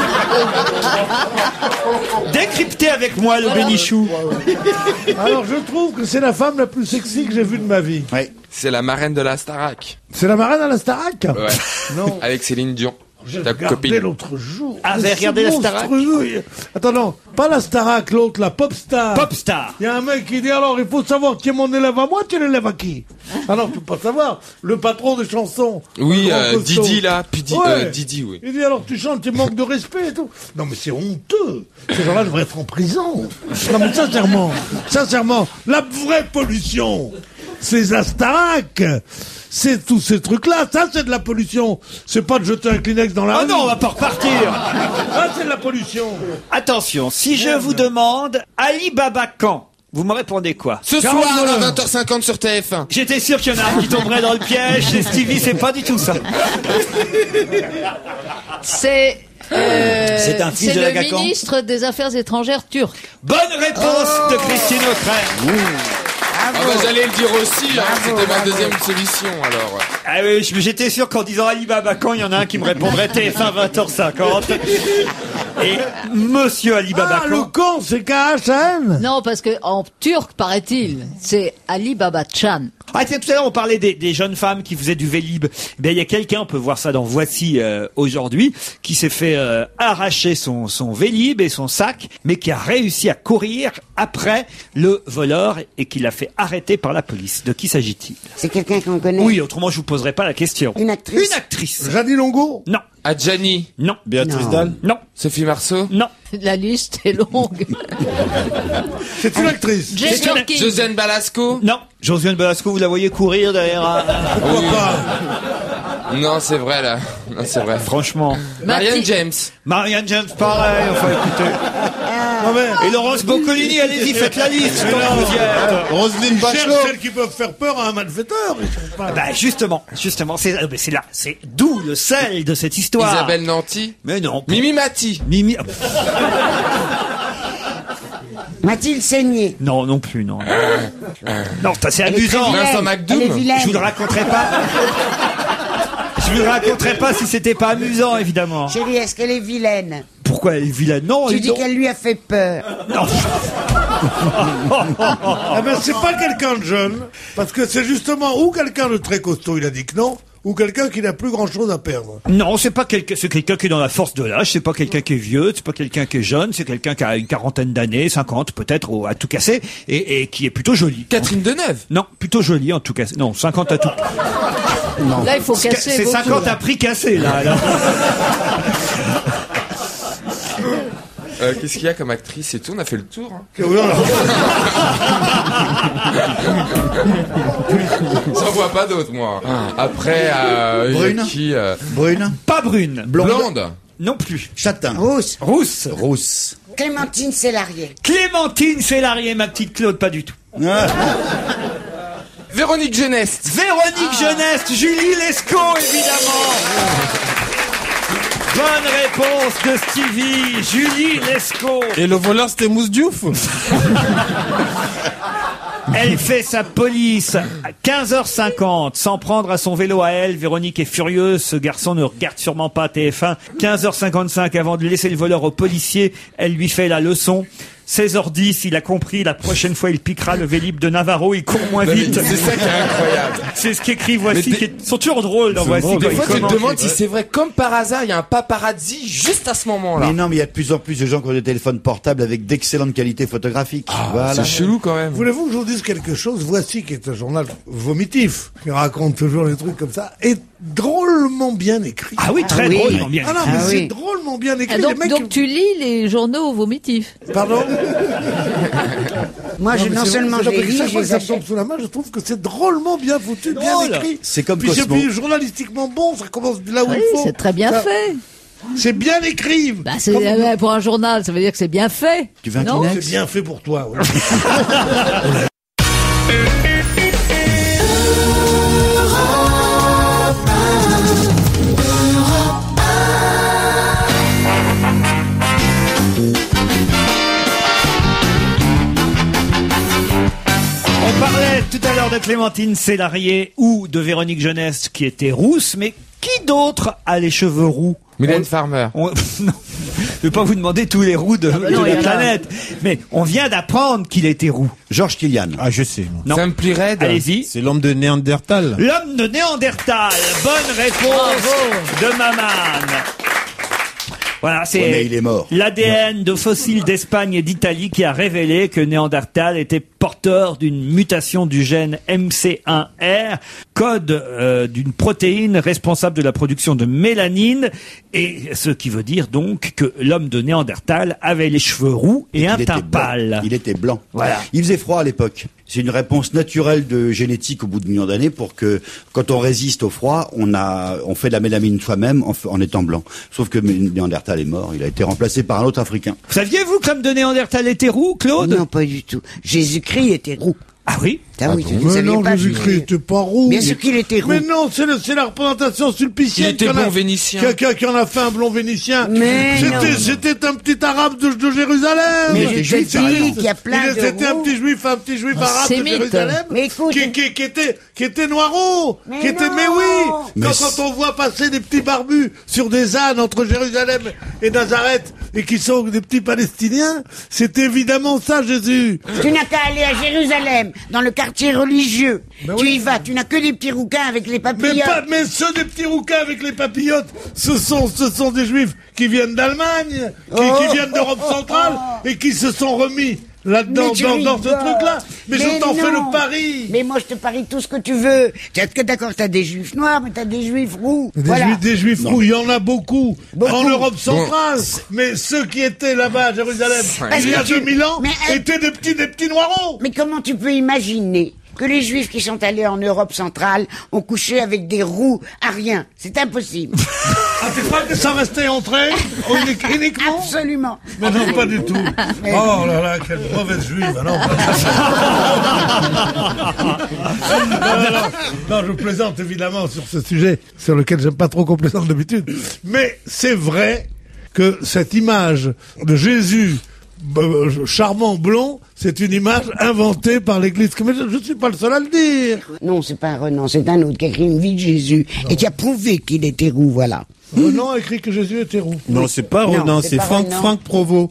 Décryptez avec moi le bénichou. alors je trouve que c'est la femme la plus sexy que j'ai vue de ma vie. Ouais. C'est la marraine de la Starac. C'est la marraine à la Starac? Ouais. Non. Avec Céline Dion. J'ai Ta regardé copine. l'autre jour. Ah, vous Mais avez c'est regardé la Starac? monstrueux. Attends, non, pas la Starac, l'autre, la Popstar. Popstar. Il y a un mec qui dit, alors, il faut savoir qui est mon élève à moi, tu l'élèves à qui? Alors, tu peux pas savoir. Le patron des chansons. Oui, le grand euh, costaud. Didi, là. Puis Di- Ouais. euh, Didi, oui. Il dit, alors, tu chantes, tu manques de respect et tout. Non, mais c'est honteux. Ces gens-là devraient être en prison. Non, mais sincèrement, sincèrement, la vraie pollution, c'est la Starac. C'est tous ces trucs-là. Ça, c'est de la pollution. C'est pas de jeter un Kleenex dans la Oh rue. non, on va pas repartir. Ah, c'est de la pollution. Attention, si je vous demande Ali Baba quand, vous me répondez quoi? Ce soir, à vingt heures cinquante sur T F un. J'étais sûr qu'il y en a un qui tomberait dans le piège. Et Stevie, c'est pas du tout ça. C'est. euh, C'est un fils c'est de la le Gacan. ministre des Affaires étrangères turc. Bonne réponse de Christine Aucret. Ah bah j'allais le dire aussi, hein. C'était ma deuxième solution, alors. Ah oui, je- j'étais sûr qu'en disant Ali Baba quand, il y en a un qui me répondrait T F un vingt heures cinquante. Et Monsieur Ali Baba Ah, le quand. con, c'est K H A N. Non, parce que en turc, paraît-il, c'est Ali Baba Chan. Ah tiens, tout à l'heure on parlait des, des jeunes femmes qui faisaient du vélib. Eh bien il y a quelqu'un, on peut voir ça dans Voici euh, aujourd'hui, qui s'est fait euh, arracher son, son vélib et son sac, mais qui a réussi à courir après le voleur et qui l'a fait arrêter par la police. De qui s'agit-il? C'est quelqu'un qu'on connaît? Oui, autrement je vous poserai pas la question. Une actrice? Une actrice. Jeannie Longo. Non, Adjani, non, Béatrice Non. Dalle. non, Sophie Marceau, non. La liste est longue. C'est une actrice. Jane C'est une- Birkin. Josiane Balasco. Non, Josiane Balasco, vous la voyez courir derrière un... Pourquoi pas? Non, c'est vrai, là. Non, c'est vrai. Franchement. Marianne Mathilde- James. Marianne James, pareil, enfin écoutez. Non, mais, Et Laurence Boccolini, allez-y, faites la liste tant que vous y êtes. Roselyne ils cherchent Bachelot. celles qui peuvent faire peur à un malfaiteur. Ils sont pas... Bah justement, justement, c'est euh, c'est là, c'est d'où le sel de cette histoire. Isabelle Nanty. Mais non. Mimi Mati. Mimi. Mathilde Seigné. Non, non plus, non. Non, ça c'est Elle est très amusant. vilaine. Vincent McDoom. Elle est vilaine. Je vous le raconterai pas. Je vous le raconterai pas si c'était pas amusant, évidemment. Chérie, est-ce qu'elle est vilaine? Pourquoi elle est vilaine? Non, Tu elle- dis non. qu'elle lui a fait peur. Non. Ah ben, c'est pas quelqu'un de jeune, parce que c'est justement ou quelqu'un de très costaud, il a dit que non, ou quelqu'un qui n'a plus grand chose à perdre. Non, c'est pas quelqu'un, c'est quelqu'un qui est dans la force de l'âge, c'est pas quelqu'un qui est vieux, c'est pas quelqu'un qui est jeune, c'est quelqu'un qui a une quarantaine d'années, cinquante peut-être, au- à tout casser, et, et qui est plutôt joli. Catherine Deneuve. Non, plutôt joli en tout cas. Non, cinquante à tout. Là, il faut casser. C'est beaucoup, cinquante là. à prix cassé, là. là. Euh, Qu'est-ce qu'il y a comme actrice et tout? On a fait le tour. Hein. J'en vois pas d'autres, moi. Après, euh, il y a Brune. qui euh, Brune. Pas brune. Blonde. Non plus. Châtain. Rousse. Rousse. Rousse. Clémentine Célarié. Clémentine Célarié, ma petite Claude, pas du tout. Ah. Véronique Geneste. Véronique Jeunesse, Julie Lescaut, évidemment. Bonne réponse de Stevie, Julie Lescaut. Et le voleur, c'était Mousse Diouf. Elle fait sa police à quinze heures cinquante, sans prendre à son vélo à elle. Véronique est furieuse. Ce garçon ne regarde sûrement pas T F un. quinze heures cinquante-cinq, avant de laisser le voleur au policier, elle lui fait la leçon. seize heures dix, il a compris, la prochaine fois il piquera le Vélib de Navarro, il court moins vite. C'est ça qui est incroyable. C'est ce qu'écrit Voici, Mais qui est- sont toujours drôles dans Voici. Des quand ils fois, tu te commentent. demandes si c'est vrai. Comme par hasard, il y a un paparazzi juste à ce moment-là. Mais non, mais il y a de plus en plus de gens qui ont des téléphones portables avec d'excellentes qualités photographiques. voilà. C'est chelou quand même. Voulez-vous que je vous dise quelque chose? Voici, qui est un journal vomitif, qui raconte toujours des trucs comme ça, est drôlement bien écrit. Ah oui, très Ah oui. drôlement bien. Ah non, mais Ah c'est oui. drôlement bien écrit. Ah, donc, les mecs, donc tu lis les journaux vomitifs. Pardon? Moi, je, mais non c'est- seulement c'est je pas les parce que lis, chaque je fois que les ça me tombe achète. sous la main, je trouve que c'est drôlement bien foutu, bien Drôle. écrit. C'est comme puis, Cosmo. puis journalistiquement bon, ça commence là où Oui, il faut. c'est très bien Ça- fait. C'est bien écrit. Bah, c'est, Comme- euh, pour un journal, ça veut dire que c'est bien fait. Tu veux un non Kleenex? C'est bien fait pour toi. ouais. On parlait tout à l'heure de Clémentine Célarié ou de Véronique Jeunesse qui était rousse, mais qui d'autre a les cheveux roux? Mylène Farmer. On- non, je vais pas vous demander tous les roux de, bah non, de il y la en a. planète, mais on vient d'apprendre qu'il était roux. Georges Kilian. Ah, je sais. moi. Non. Simply Red. Allez-y. C'est l'homme de Néandertal. L'homme de Néandertal. Bonne réponse de Maman. Voilà, Ouais, c'est mais il est mort. l'A D N de fossiles d'Espagne et d'Italie qui a révélé que Néandertal était porteur d'une mutation du gène M C un R, code euh, d'une protéine responsable de la production de mélanine, et ce qui veut dire donc que l'homme de Néandertal avait les cheveux roux et, un Il teint était blanc. pâle. Il était blanc. Voilà. Il faisait froid à l'époque. C'est une réponse naturelle de génétique au bout de millions d'années pour que, quand on résiste au froid, on a, on fait de la mélamine soi-même en, f- en étant blanc. Sauf que Néandertal est mort. Il a été remplacé par un autre Africain. Saviez-vous que l'homme de Néandertal était roux, Claude? Non, pas du tout. Jésus-Christ était roux. Ah oui? Ah oui, vous Mais saviez non, pas, Jésus-Christ je- était pas roux. Bien sûr qu'il était roux. Mais non, c'est le- c'est la représentation sulpicienne. Il était qui en blond a- vénitien. Qui, a- qui a- qui en a fait un blond vénitien. Mais C'était, non. c'était un petit arabe de, de Jérusalem. Mais Il était je juif, te carrément. dis qu'il y a plein Il- de C'était un roux. petit juif, un petit juif Un arabe de sémite. Jérusalem. Mais écoute- qui, qui, qui était, qui était noiro. Mais qui était, non. mais oui. Mais Quand, c'est- quand on voit passer des petits barbus sur des ânes entre Jérusalem et Nazareth et qui sont des petits Palestiniens, c'est évidemment ça, Jésus. Tu n'as qu'à aller à Jérusalem, dans le quartier religieux. Ben tu oui. y vas, tu n'as que des petits rouquins avec les Mais papillotes. pas, mais ceux des petits rouquins avec les papillotes, ce sont, ce sont des juifs qui viennent d'Allemagne, qui, Oh. qui viennent d'Europe centrale et qui se sont remis là-dedans, Mais tu dans, dans ce rigoles. truc-là. Mais, je t'en non. fais le pari. Mais moi, je te parie tout ce que tu veux. T'as que d'accord, t'as des juifs noirs, mais t'as des juifs roux. Des voilà. juifs, des juifs roux, il y en a beaucoup, Beaucoup. en Europe centrale. Mais ceux qui étaient là-bas à Jérusalem, Parce il y a que tu- deux mille ans, mais, euh, étaient des petits, des petits noireaux. Mais comment tu peux imaginer que les juifs qui sont allés en Europe centrale ont couché avec des roux ariens? C'est impossible. Ah, tu crois que ça restait entre eux, unique- uniquement? Absolument. Mais non, pas du tout. Oh là là, quelle mauvaise juive. Ah non, non, non, non. Non, je plaisante évidemment sur ce sujet, sur lequel j'aime pas trop qu'on plaisante d'habitude. Mais c'est vrai que cette image de Jésus euh, charmant blond, c'est une image inventée par l'Église. Mais je, je suis pas le seul à le dire. Non, c'est pas un Renan, c'est un autre qui a écrit une vie de Jésus et qui a prouvé qu'il était roux, voilà. Renan a écrit que Jésus était roux. Non, c'est pas Non, Ronan, c'est c'est pas Franck, Ronan. Franck Provost.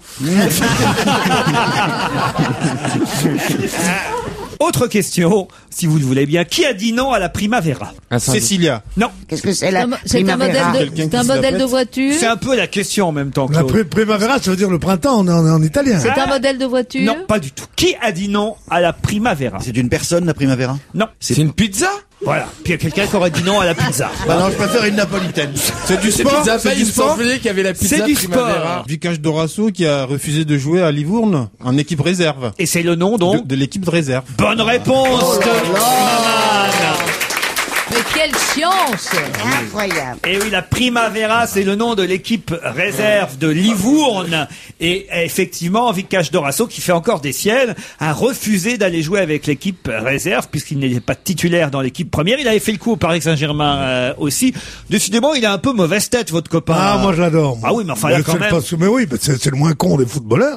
Autre question, si vous le voulez bien. Qui a dit non à la Primavera? Un syndic. Cécilia. Non. Qu'est-ce que c'est la C'est un modèle Primavera? de, Quelqu'un c'est qui un se la modèle de pète. voiture. C'est un peu la question en même temps, La Claude. pri- primavera, ça veut dire le printemps en, en, en italien. C'est un modèle de voiture. Non, pas du tout. Qui a dit non à la Primavera? C'est une personne, la Primavera? Non. C'est une pizza? Voilà. Puis il y a quelqu'un qui aurait dit non à la pizza. Bah non, je préfère une napolitaine. C'est du C'est sport. Pizza C'est Pie, du il me sport. semblait qu'il y avait la pizza C'est du Primavera. Vikash Dorasso qui a refusé de jouer à Livourne en équipe réserve. Et c'est le nom De, donc de l'équipe de réserve. Bonne réponse de Maman. Mais quelle science! Incroyable. Et oui, la Primavera, c'est le nom de l'équipe réserve de Livourne. Et effectivement, Vikash Dorasso, qui fait encore des siennes, a refusé d'aller jouer avec l'équipe réserve, puisqu'il n'était pas titulaire dans l'équipe première. Il avait fait le coup au Paris Saint-Germain euh, aussi. Décidément, il a un peu mauvaise tête, votre copain. Ah, moi je l'adore. moi. Ah oui, mais enfin, là, Mais quand c'est même. parce que- mais oui, mais c'est c'est le moins con des footballeurs.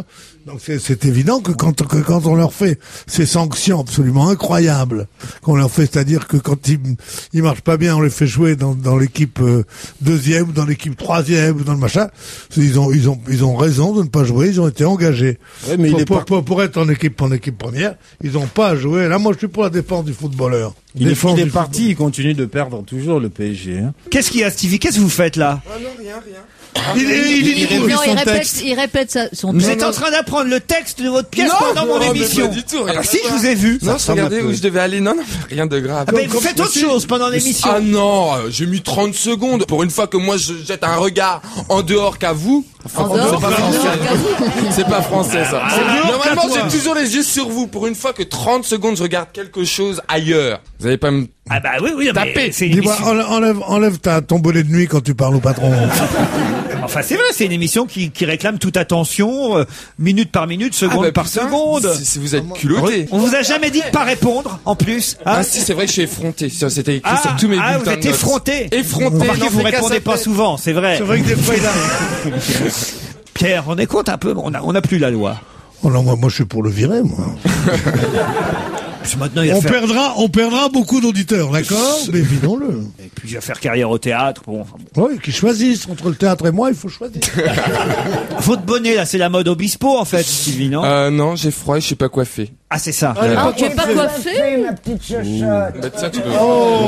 Donc c'est, c'est évident que quand, que quand on leur fait ces sanctions absolument incroyables, qu'on leur fait, c'est-à-dire que quand ils, ils marchent pas bien, on les fait jouer dans, dans l'équipe euh, deuxième, ou dans l'équipe troisième, ou dans le machin, ils ont, ils ont, ils ont raison de ne pas jouer, ils ont été engagés. Ouais, mais pour, il est pour, pas- pour, pour être en équipe, en équipe première, ils n'ont pas à jouer. Là, moi, je suis pour la défense du footballeur. Il est, Défense il est du parti, il continue de perdre toujours le P S G. Hein. Qu'est-ce qu'il y a, Stevie? Qu'est-ce que vous faites là? Ah non, rien, rien. Il, il, il, il, Il Non, révise il son répète, texte. il répète sa- son Vous texte. êtes en train d'apprendre le texte de votre pièce Non, pendant mon non, mais émission. pas du tout, Ah rien bah à si, je voir. vous ai vu. Non, je ressemble regardais un peu. où je devais aller. Non, non, rien de grave. Ah ben, faites autre chose pendant l'émission. Ah non, euh, j'ai mis trente secondes. Pour une fois que moi je jette un regard en dehors qu'à vous. En c'est dehors, pas en français. dehors qu'à vous. C'est pas français ça. en dehors Normalement qu'à toi. j'ai toujours les yeux sur vous. Pour une fois que trente secondes je regarde quelque chose ailleurs. Vous allez pas me... Ah bah oui, oui, mais Tapez. c'est une Dis-moi, émission. enlève, enlève, enlève ta, ton bonnet de nuit quand tu parles au patron. Enfin, c'est vrai, c'est une émission qui, qui réclame toute attention, euh, minute par minute, Ah seconde bah, par putain, seconde. si- si vous êtes culotté. On vous a jamais dit de pas répondre, en plus. Hein Ah si, c'est vrai que je suis effronté. Ça, c'était écrit Ah, sur tous mes ah, bulletins vous êtes de notes. effronté. Effronté. Remarquez, n'en vous fais qu'à répondez sa pas tête. souvent, c'est vrai. C'est vrai que des fois, il a... Pierre, on est compte un peu, on a, on a plus la loi. Oh non, moi, moi, je suis pour le virer, moi. Parce que maintenant, il va On faire, perdra, on perdra beaucoup d'auditeurs, d'accord? Mais vidons-le. et puis il va faire carrière au théâtre. Bon, enfin, bon. Oui, qu'ils choisissent. Entre le théâtre et moi, il faut choisir. Votre bonnet, là, c'est la mode Obispo, en fait, Sylvie, non? Euh, non, j'ai froid et je suis pas coiffé. Ah, c'est ça. Ah, tu es pas coiffé? ma petite chochotte. Bah tiens, tu peux...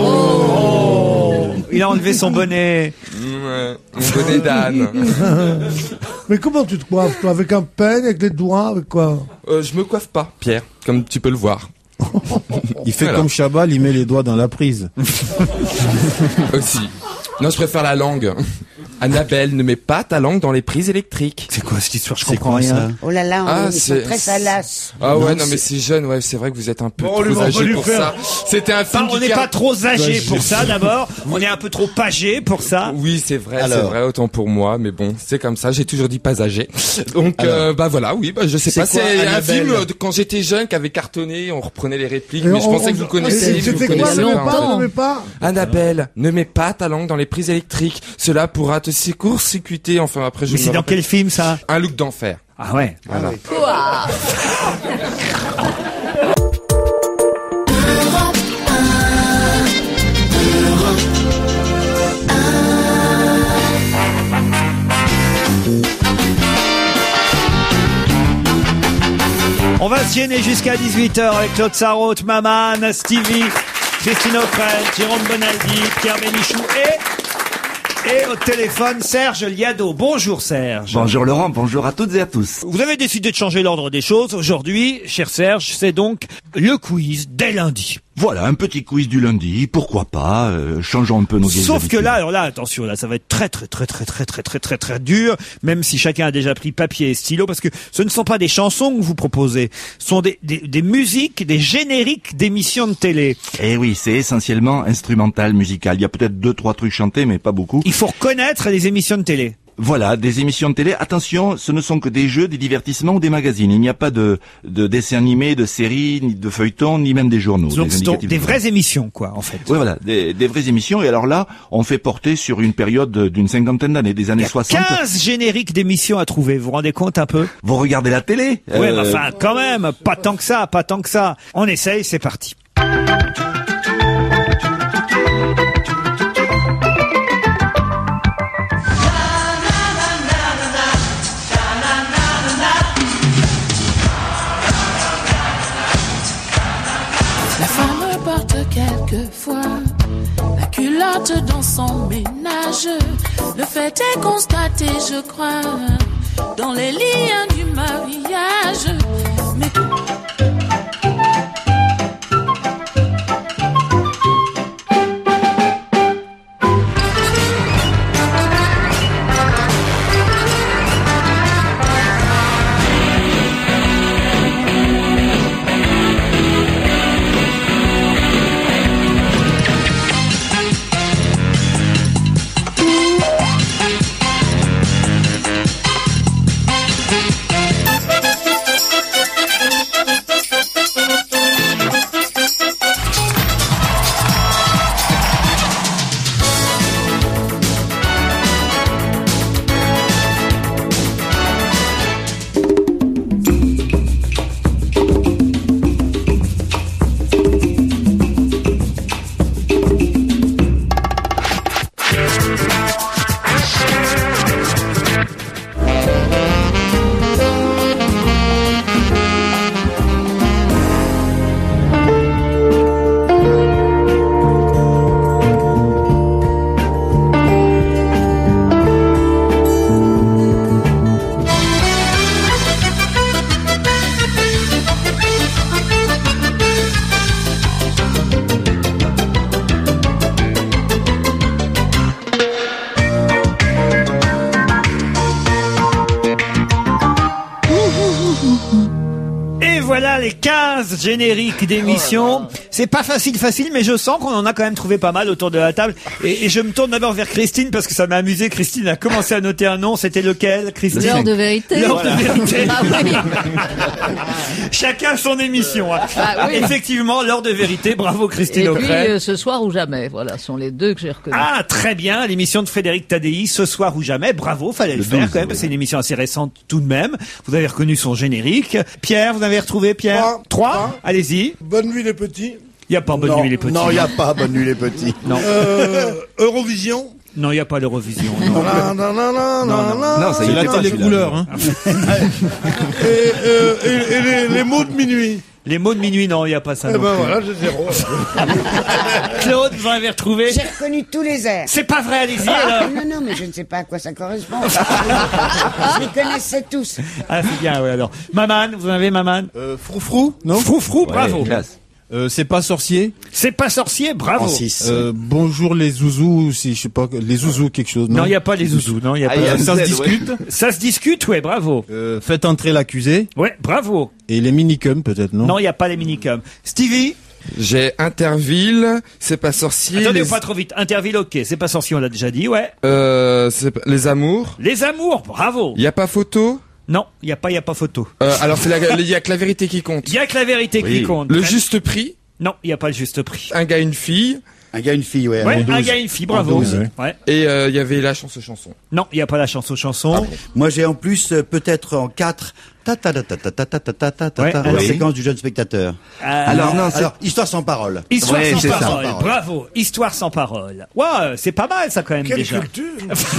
Il a enlevé son bonnet. Ouais, mon bonnet d'âne. Mais comment tu te coiffes, toi? Avec un peigne, avec les doigts, avec quoi? Euh, je me coiffe pas, Pierre, comme tu peux le voir. Il fait Voilà. comme Chabal, il met les doigts dans la prise. Aussi. Non, je préfère la langue. Annabelle, ne mets pas ta langue dans les prises électriques. C'est quoi cette histoire? Je C'est comprends quoi, rien. ça? Oh là là, Ah, ils sont c'est- très salaces. Ah ouais, Non, non, mais c'est- c'est jeune, ouais, c'est vrai que vous êtes un peu Bon, on lui trop va pas âgé lui pour faire. ça. C'était un film Enfin, on qui n'est pas trop âgé pour ça, d'abord. On est un peu trop âgé pour ça. Oui, c'est vrai, c'est Alors. vrai, autant pour moi, mais bon, c'est comme ça, j'ai toujours dit pas âgé. Donc, euh, bah voilà, oui, bah je sais C'est pas, quoi, c'est un Annabelle film euh, de quand j'étais jeune qui avait cartonné, on reprenait les répliques, Et mais je on- pensais on- que vous connaissiez, mais vous C'était quoi? connaissez Ne mets pas. pas, ne mets pas. Annabelle, ne mets pas ta langue dans les prises électriques. Cela pourra te court-circuiter. Enfin, après, je Mais me c'est dans rappelle. quel film, ça? Un look d'enfer. Ah ouais. Voilà. On va se gêner jusqu'à dix-huit heures avec Claude Sarraute, Maman, Stevie, Christine O'Krent, Jérôme Bonaldi, Pierre Bénichou et, et au téléphone Serge Liado. Bonjour Serge. Bonjour Laurent, bonjour à toutes et à tous. Vous avez décidé de changer l'ordre des choses. Aujourd'hui, cher Serge, c'est donc le quiz dès lundi. Voilà, un petit quiz du lundi, pourquoi pas, euh, changeons un peu nos vieilles Sauf que habitudes. là, alors là, attention, là, ça va être très, très, très, très, très, très, très, très, très dur, même si chacun a déjà pris papier et stylo, parce que ce ne sont pas des chansons que vous proposez, ce sont des, des, des musiques, des génériques d'émissions de télé. Eh oui, c'est essentiellement instrumental, musical. Il y a peut-être deux, trois trucs chantés, mais pas beaucoup. Il faut reconnaître les émissions de télé. Voilà, des émissions de télé. Attention, ce ne sont que des jeux, des divertissements ou des magazines. Il n'y a pas de, de dessins animés, de séries, ni de feuilletons, ni même des journaux. Donc, des ce sont indicatifs des de- vraies émissions, quoi, en fait. Oui, voilà, des, des vraies émissions. Et alors là, on fait porter sur une période d'une cinquantaine d'années, des Il années y a soixante. quinze génériques d'émissions à trouver. Vous vous rendez compte un peu? Vous regardez la télé Ouais, euh, mais enfin, quand même, pas tant que ça, pas tant que ça. On essaye, c'est parti. La femme porte quelquefois la culotte dans son ménage. Le fait est constaté, je crois, dans les liens du mariage. Mais quinze génériques d'émissions. C'est pas facile, facile, mais je sens qu'on en a quand même trouvé pas mal autour de la table. Et, et je me tourne d'abord vers Christine parce que ça m'a amusé. Christine a commencé à noter un nom. C'était lequel, Christine? L'heure de vérité. L'heure Voilà. de vérité. Ah oui. Chacun son émission. Hein. Ah oui. Effectivement, l'heure de vérité. Bravo, Christine Et puis, O'Krent. euh, ce soir ou jamais. Voilà, ce sont les deux que j'ai reconnus. Ah, très bien, l'émission de Frédéric Tadei, Ce soir ou jamais. Bravo, fallait le, Le faire douze, quand même. oui. C'est une émission assez récente tout de même. Vous avez reconnu son générique. Pierre, vous avez retrouvé Pierre? Trois. Trois. Trois. Allez-y. Bonne nuit les petits. Il n'y a pas Bonne Non, nuit les petits. non, il n'y a pas Bonne nuit les petits. Non. Euh, Eurovision. Non, il n'y a pas l'Eurovision. Non. Non, non, non, non, non, non. Non, ça y C'est était la pas, télé celui-là. couleur, hein. Et, euh, et, et les, les mots de minuit. Les mots de minuit, non, il n'y a pas ça. Eh non ben plus. voilà, j'ai zéro. Claude, vous avez retrouvé? J'ai reconnu tous les airs. C'est pas vrai, allez-y Ah, alors. non, non, mais je ne sais pas à quoi ça correspond. Je les connaissais tous. Ah, c'est bien, oui, alors. Maman, vous avez Maman? Euh, Froufrou, non? Froufrou, bravo. Classe. Euh, c'est pas sorcier. C'est pas sorcier, bravo. En six. Euh, bonjour les zouzous, si je sais pas, les zouzous quelque chose, non? Non, il n'y a pas les zouzous, non, il y a Ah, pas. il y a ça un se Z, discute. Ça se discute, ouais, bravo. Euh, faites entrer l'accusé. Ouais, bravo. Et les minicums, peut-être, non? Non, il n'y a pas les minicums. Stevie? J'ai Interville, c'est pas sorcier. Attendez, les... pas trop vite. Interville, ok. C'est pas sorcier, on l'a déjà dit, ouais. Euh, c'est pas- les amours. Les amours, bravo. Il y a pas photo. Non, il n'y a pas, il y a pas photo. Euh, alors c'est la, il y a que la vérité qui compte. Il y a que la vérité qui Oui. compte. Le Très- juste prix. Non, il n'y a pas le juste prix. Un gars, une fille. Un gars, une fille, ouais. Ouais, en un douze. gars et une fille, bravo. En douze, ouais. Ouais. Et euh, il y avait la chance chanson. Non, il n'y a pas la chanson chanson. Moi, j'ai en plus, euh, peut-être en quatre, ta ta ta ta ta ta ta ta ta ta ta Ouais, ta, la allez. séquence du jeune spectateur. Euh, Alors, non, c'est- Alors, histoire sans parole. Histoire Ouais, sans c'est ça. parole. Sans parole. Bravo. Histoire sans parole. Ouais, c'est pas mal ça quand même Quelle déjà. culture.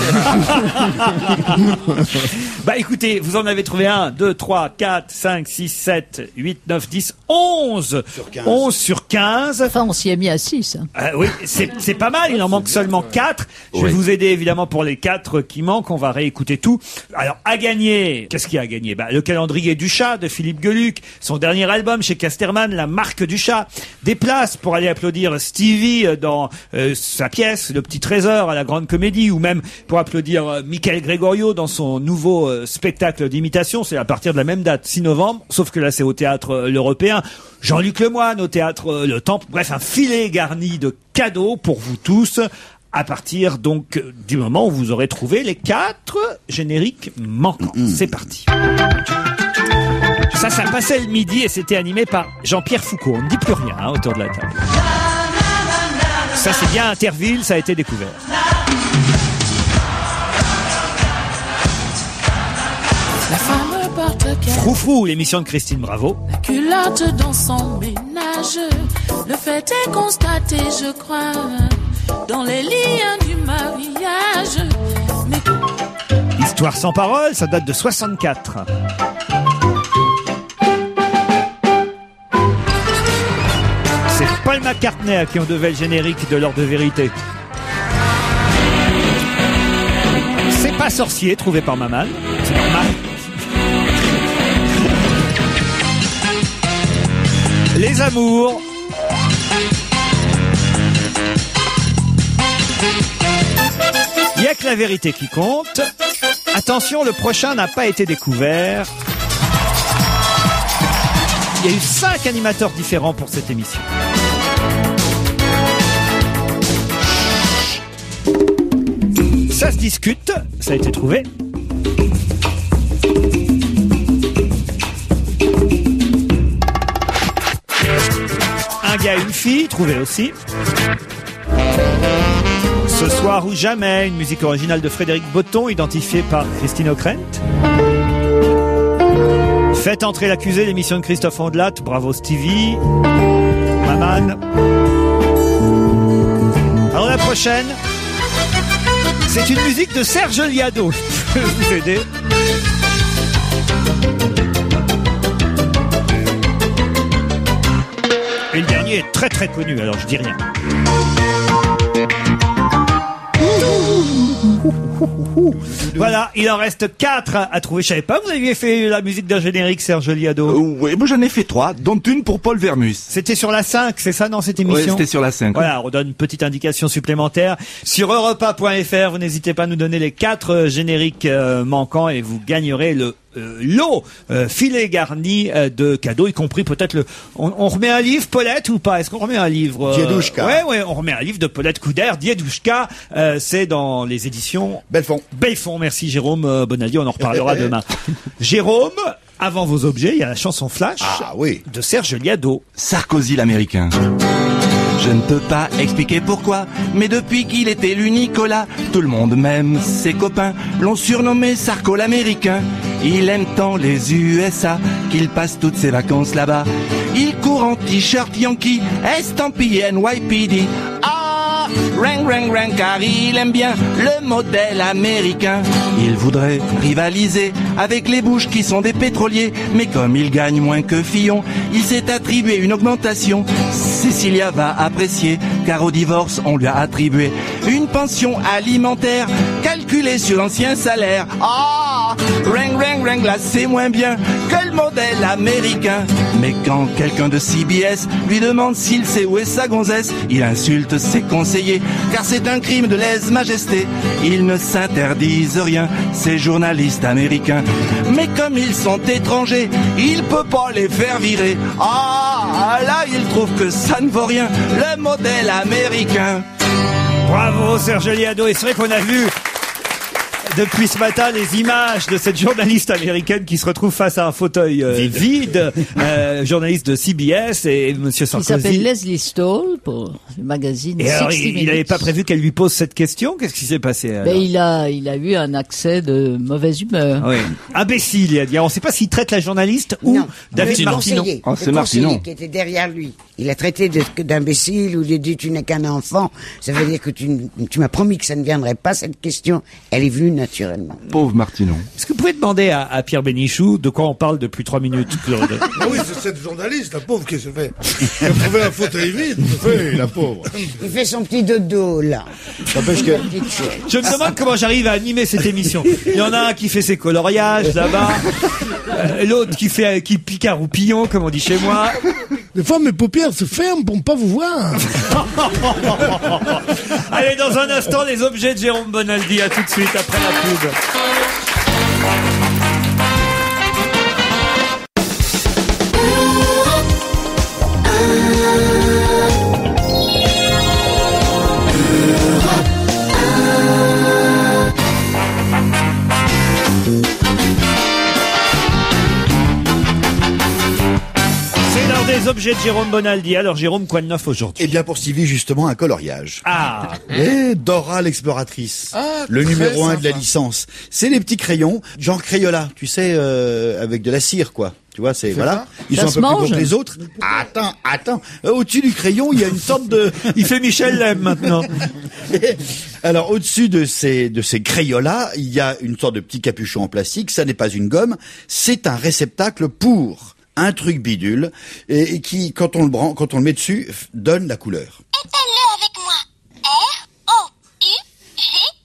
Bah écoutez, vous en avez trouvé un, deux, trois, quatre, cinq, six, sept, huit, neuf, dix, onze. Sur quinze. onze sur quinze. Enfin, on s'y est mis à six. hein. Euh, oui, c'est c'est pas mal, il en manque seulement quatre. Je vais Oui. vous aider évidemment pour les quatre qui manquent, on va réécouter tout. Alors, à gagner, qu'est-ce qu'il y a à gagner? Bah, le calendrier du chat de Philippe Geluc, son dernier album chez Casterman, La marque du chat. Des places pour aller applaudir Stevie dans euh, sa pièce, Le Petit Trésor à la Grande Comédie, ou même pour applaudir euh, Michael Gregorio dans son nouveau euh, spectacle d'imitation. C'est à partir de la même date, six novembre, sauf que là c'est au théâtre euh, l'Européen. Jean-Luc Lemoyne au théâtre euh, Le Temple. Bref, un filet garni de cadeaux pour vous tous. À partir donc euh, du moment où vous aurez trouvé les quatre génériques manquants. C'est parti. Ça, ça passait le midi et c'était animé par Jean-Pierre Foucault. On ne dit plus rien hein, autour de la table. Ça, c'est bien Interville, ça a été découvert. La femme porte qu'elle Froufrou, l'émission de Christine Bravo. la culotte dans son ménage. Le fait est constaté, je crois, dans les liens du mariage. Mais Histoire sans parole, ça date de soixante-quatre. C'est Paul McCartney à qui on devait le générique de l'heure de vérité. C'est pas sorcier, trouvé par Maman. C'est normal. Les amours. Il n'y a que la vérité qui compte. Attention, le prochain n'a pas été découvert. Il y a eu cinq animateurs différents pour cette émission. Ça se discute, ça a été trouvé. Un gars, une fille, trouvé aussi. Ce soir ou jamais, une musique originale de Frédéric Botton, identifiée par Christine O'Krent. Faites entrer l'accusé, l'émission de Christophe Ondelat. Bravo Stevie. Maman. Alors la prochaine, c'est une musique de Serge Liado. Je peux vous aider. Et le dernier est très très connu, alors je dis rien. Voilà, il en reste quatre à trouver. Je savais pas, vous aviez fait la musique d'un générique, Serge Liado. Euh, oui, moi j'en ai fait trois, dont une pour Paul Vermus. C'était sur la cinq, c'est ça, dans cette Oui, émission? c'était sur la cinq. Voilà, on donne une petite indication supplémentaire. Sur europe un point f r, vous n'hésitez pas à nous donner les quatre euh, génériques euh, manquants et vous gagnerez le euh, lot, euh, filet garni euh, de cadeaux, y compris peut-être le... On, on remet un livre, Paulette, ou pas? Est-ce qu'on remet un livre euh... Diedouchka. Ouais, ouais, on remet un livre de Paulette Couder, Diedouchka. Euh, c'est dans les éditions... Belfond. Belfond, merci Jérôme euh, Bonaldi, on en reparlera demain. Jérôme, avant vos objets, il y a la chanson Flash Ah oui. de Serge Liado. Sarkozy l'américain. Je ne peux pas expliquer pourquoi, mais depuis qu'il est élu Nicolas, tout le monde, même ses copains, l'ont surnommé Sarko l'américain. Il aime tant les U S A qu'il passe toutes ses vacances là-bas. Il court en t-shirt Yankee, estampillé N Y P D. Ah, rang rang rang, car il aime bien le modèle américain. Il voudrait rivaliser avec les Bush qui sont des pétroliers, mais comme il gagne moins que Fillon, il s'est attribué une augmentation. Cécilia va apprécier, car au divorce on lui a attribué une pension alimentaire calculée sur l'ancien salaire. Ah, rang rang rang, là c'est moins bien que le modèle américain. Mais quand quelqu'un de C B S lui demande s'il sait où est sa gonzesse, il insulte ses conseillers, car c'est un crime de lèse-majesté. Ils ne s'interdisent rien, ces journalistes américains. Mais comme ils sont étrangers, il peut pas les faire virer. Ah, là il trouve que ça ne vaut rien, le modèle américain. Bravo Serge Liado, et c'est vrai qu'on a vu depuis ce matin les images de cette journaliste américaine qui se retrouve face à un fauteuil euh, vide, vide euh, journaliste de C B S, et Monsieur Sarkozy. Il s'appelle Leslie Stoll pour le magazine. Et alors, sixty il n'avait pas prévu qu'elle lui pose cette question. Qu'est-ce qui s'est passé alors? Ben, il a, il a eu un accès de mauvaise humeur. Oui. Imbécile, il a dit. On ne sait pas s'il traite la journaliste ou Non, David le Martinon. conseiller, Oh, le c'est Martinon. conseiller qui était derrière lui. Il a traité de- d'imbécile ou de dit tu n'es qu'un enfant. Ça veut dire que tu, n- tu m'as promis que ça ne viendrait pas, cette question. Elle est venue naturellement. Pauvre Martinon. Est-ce que vous pouvez demander à, à Pierre Bénichou de quoi on parle depuis trois minutes, Claude? Ah oui, c'est cette journaliste, la pauvre, qui se fait. Elle a trouvé un fauteuil vide. Oui, la pauvre. Il fait son petit dodo, là. N'empêche que... Petite chose. Je me demande comment j'arrive à animer cette émission. Il y en a un qui fait ses coloriages là-bas, euh, l'autre qui fait qui pique un roupillon, comme on dit chez moi. Des fois, mes paupières se ferment pour ne pas vous voir. Allez, dans un instant, les objets de Jérôme Bonaldi. À tout de suite après la pub. C'est l'heure des objets de Jérôme Bonaldi. Alors, Jérôme, quoi de neuf aujourd'hui? Eh bien, pour Stevie, justement, un coloriage. Ah, Et Dora l'exploratrice, Ah, le très numéro un de la sympa. licence. C'est les petits crayons, genre Crayola, tu sais, euh, avec de la cire, quoi. Tu vois, c'est voilà. Ils Ça sont un se peu plus mange gros que les autres. Attends, attends. Euh, Au-dessus du crayon, il y a une sorte de. il fait Michel Lem maintenant. Alors, au-dessus de ces de ces Crayolas, il y a une sorte de petit capuchon en plastique. Ça n'est pas une gomme, c'est un réceptacle pour un truc bidule et, et qui, quand on le bran- quand on le met dessus, f- donne la couleur. Appelle-le avec moi. R O U G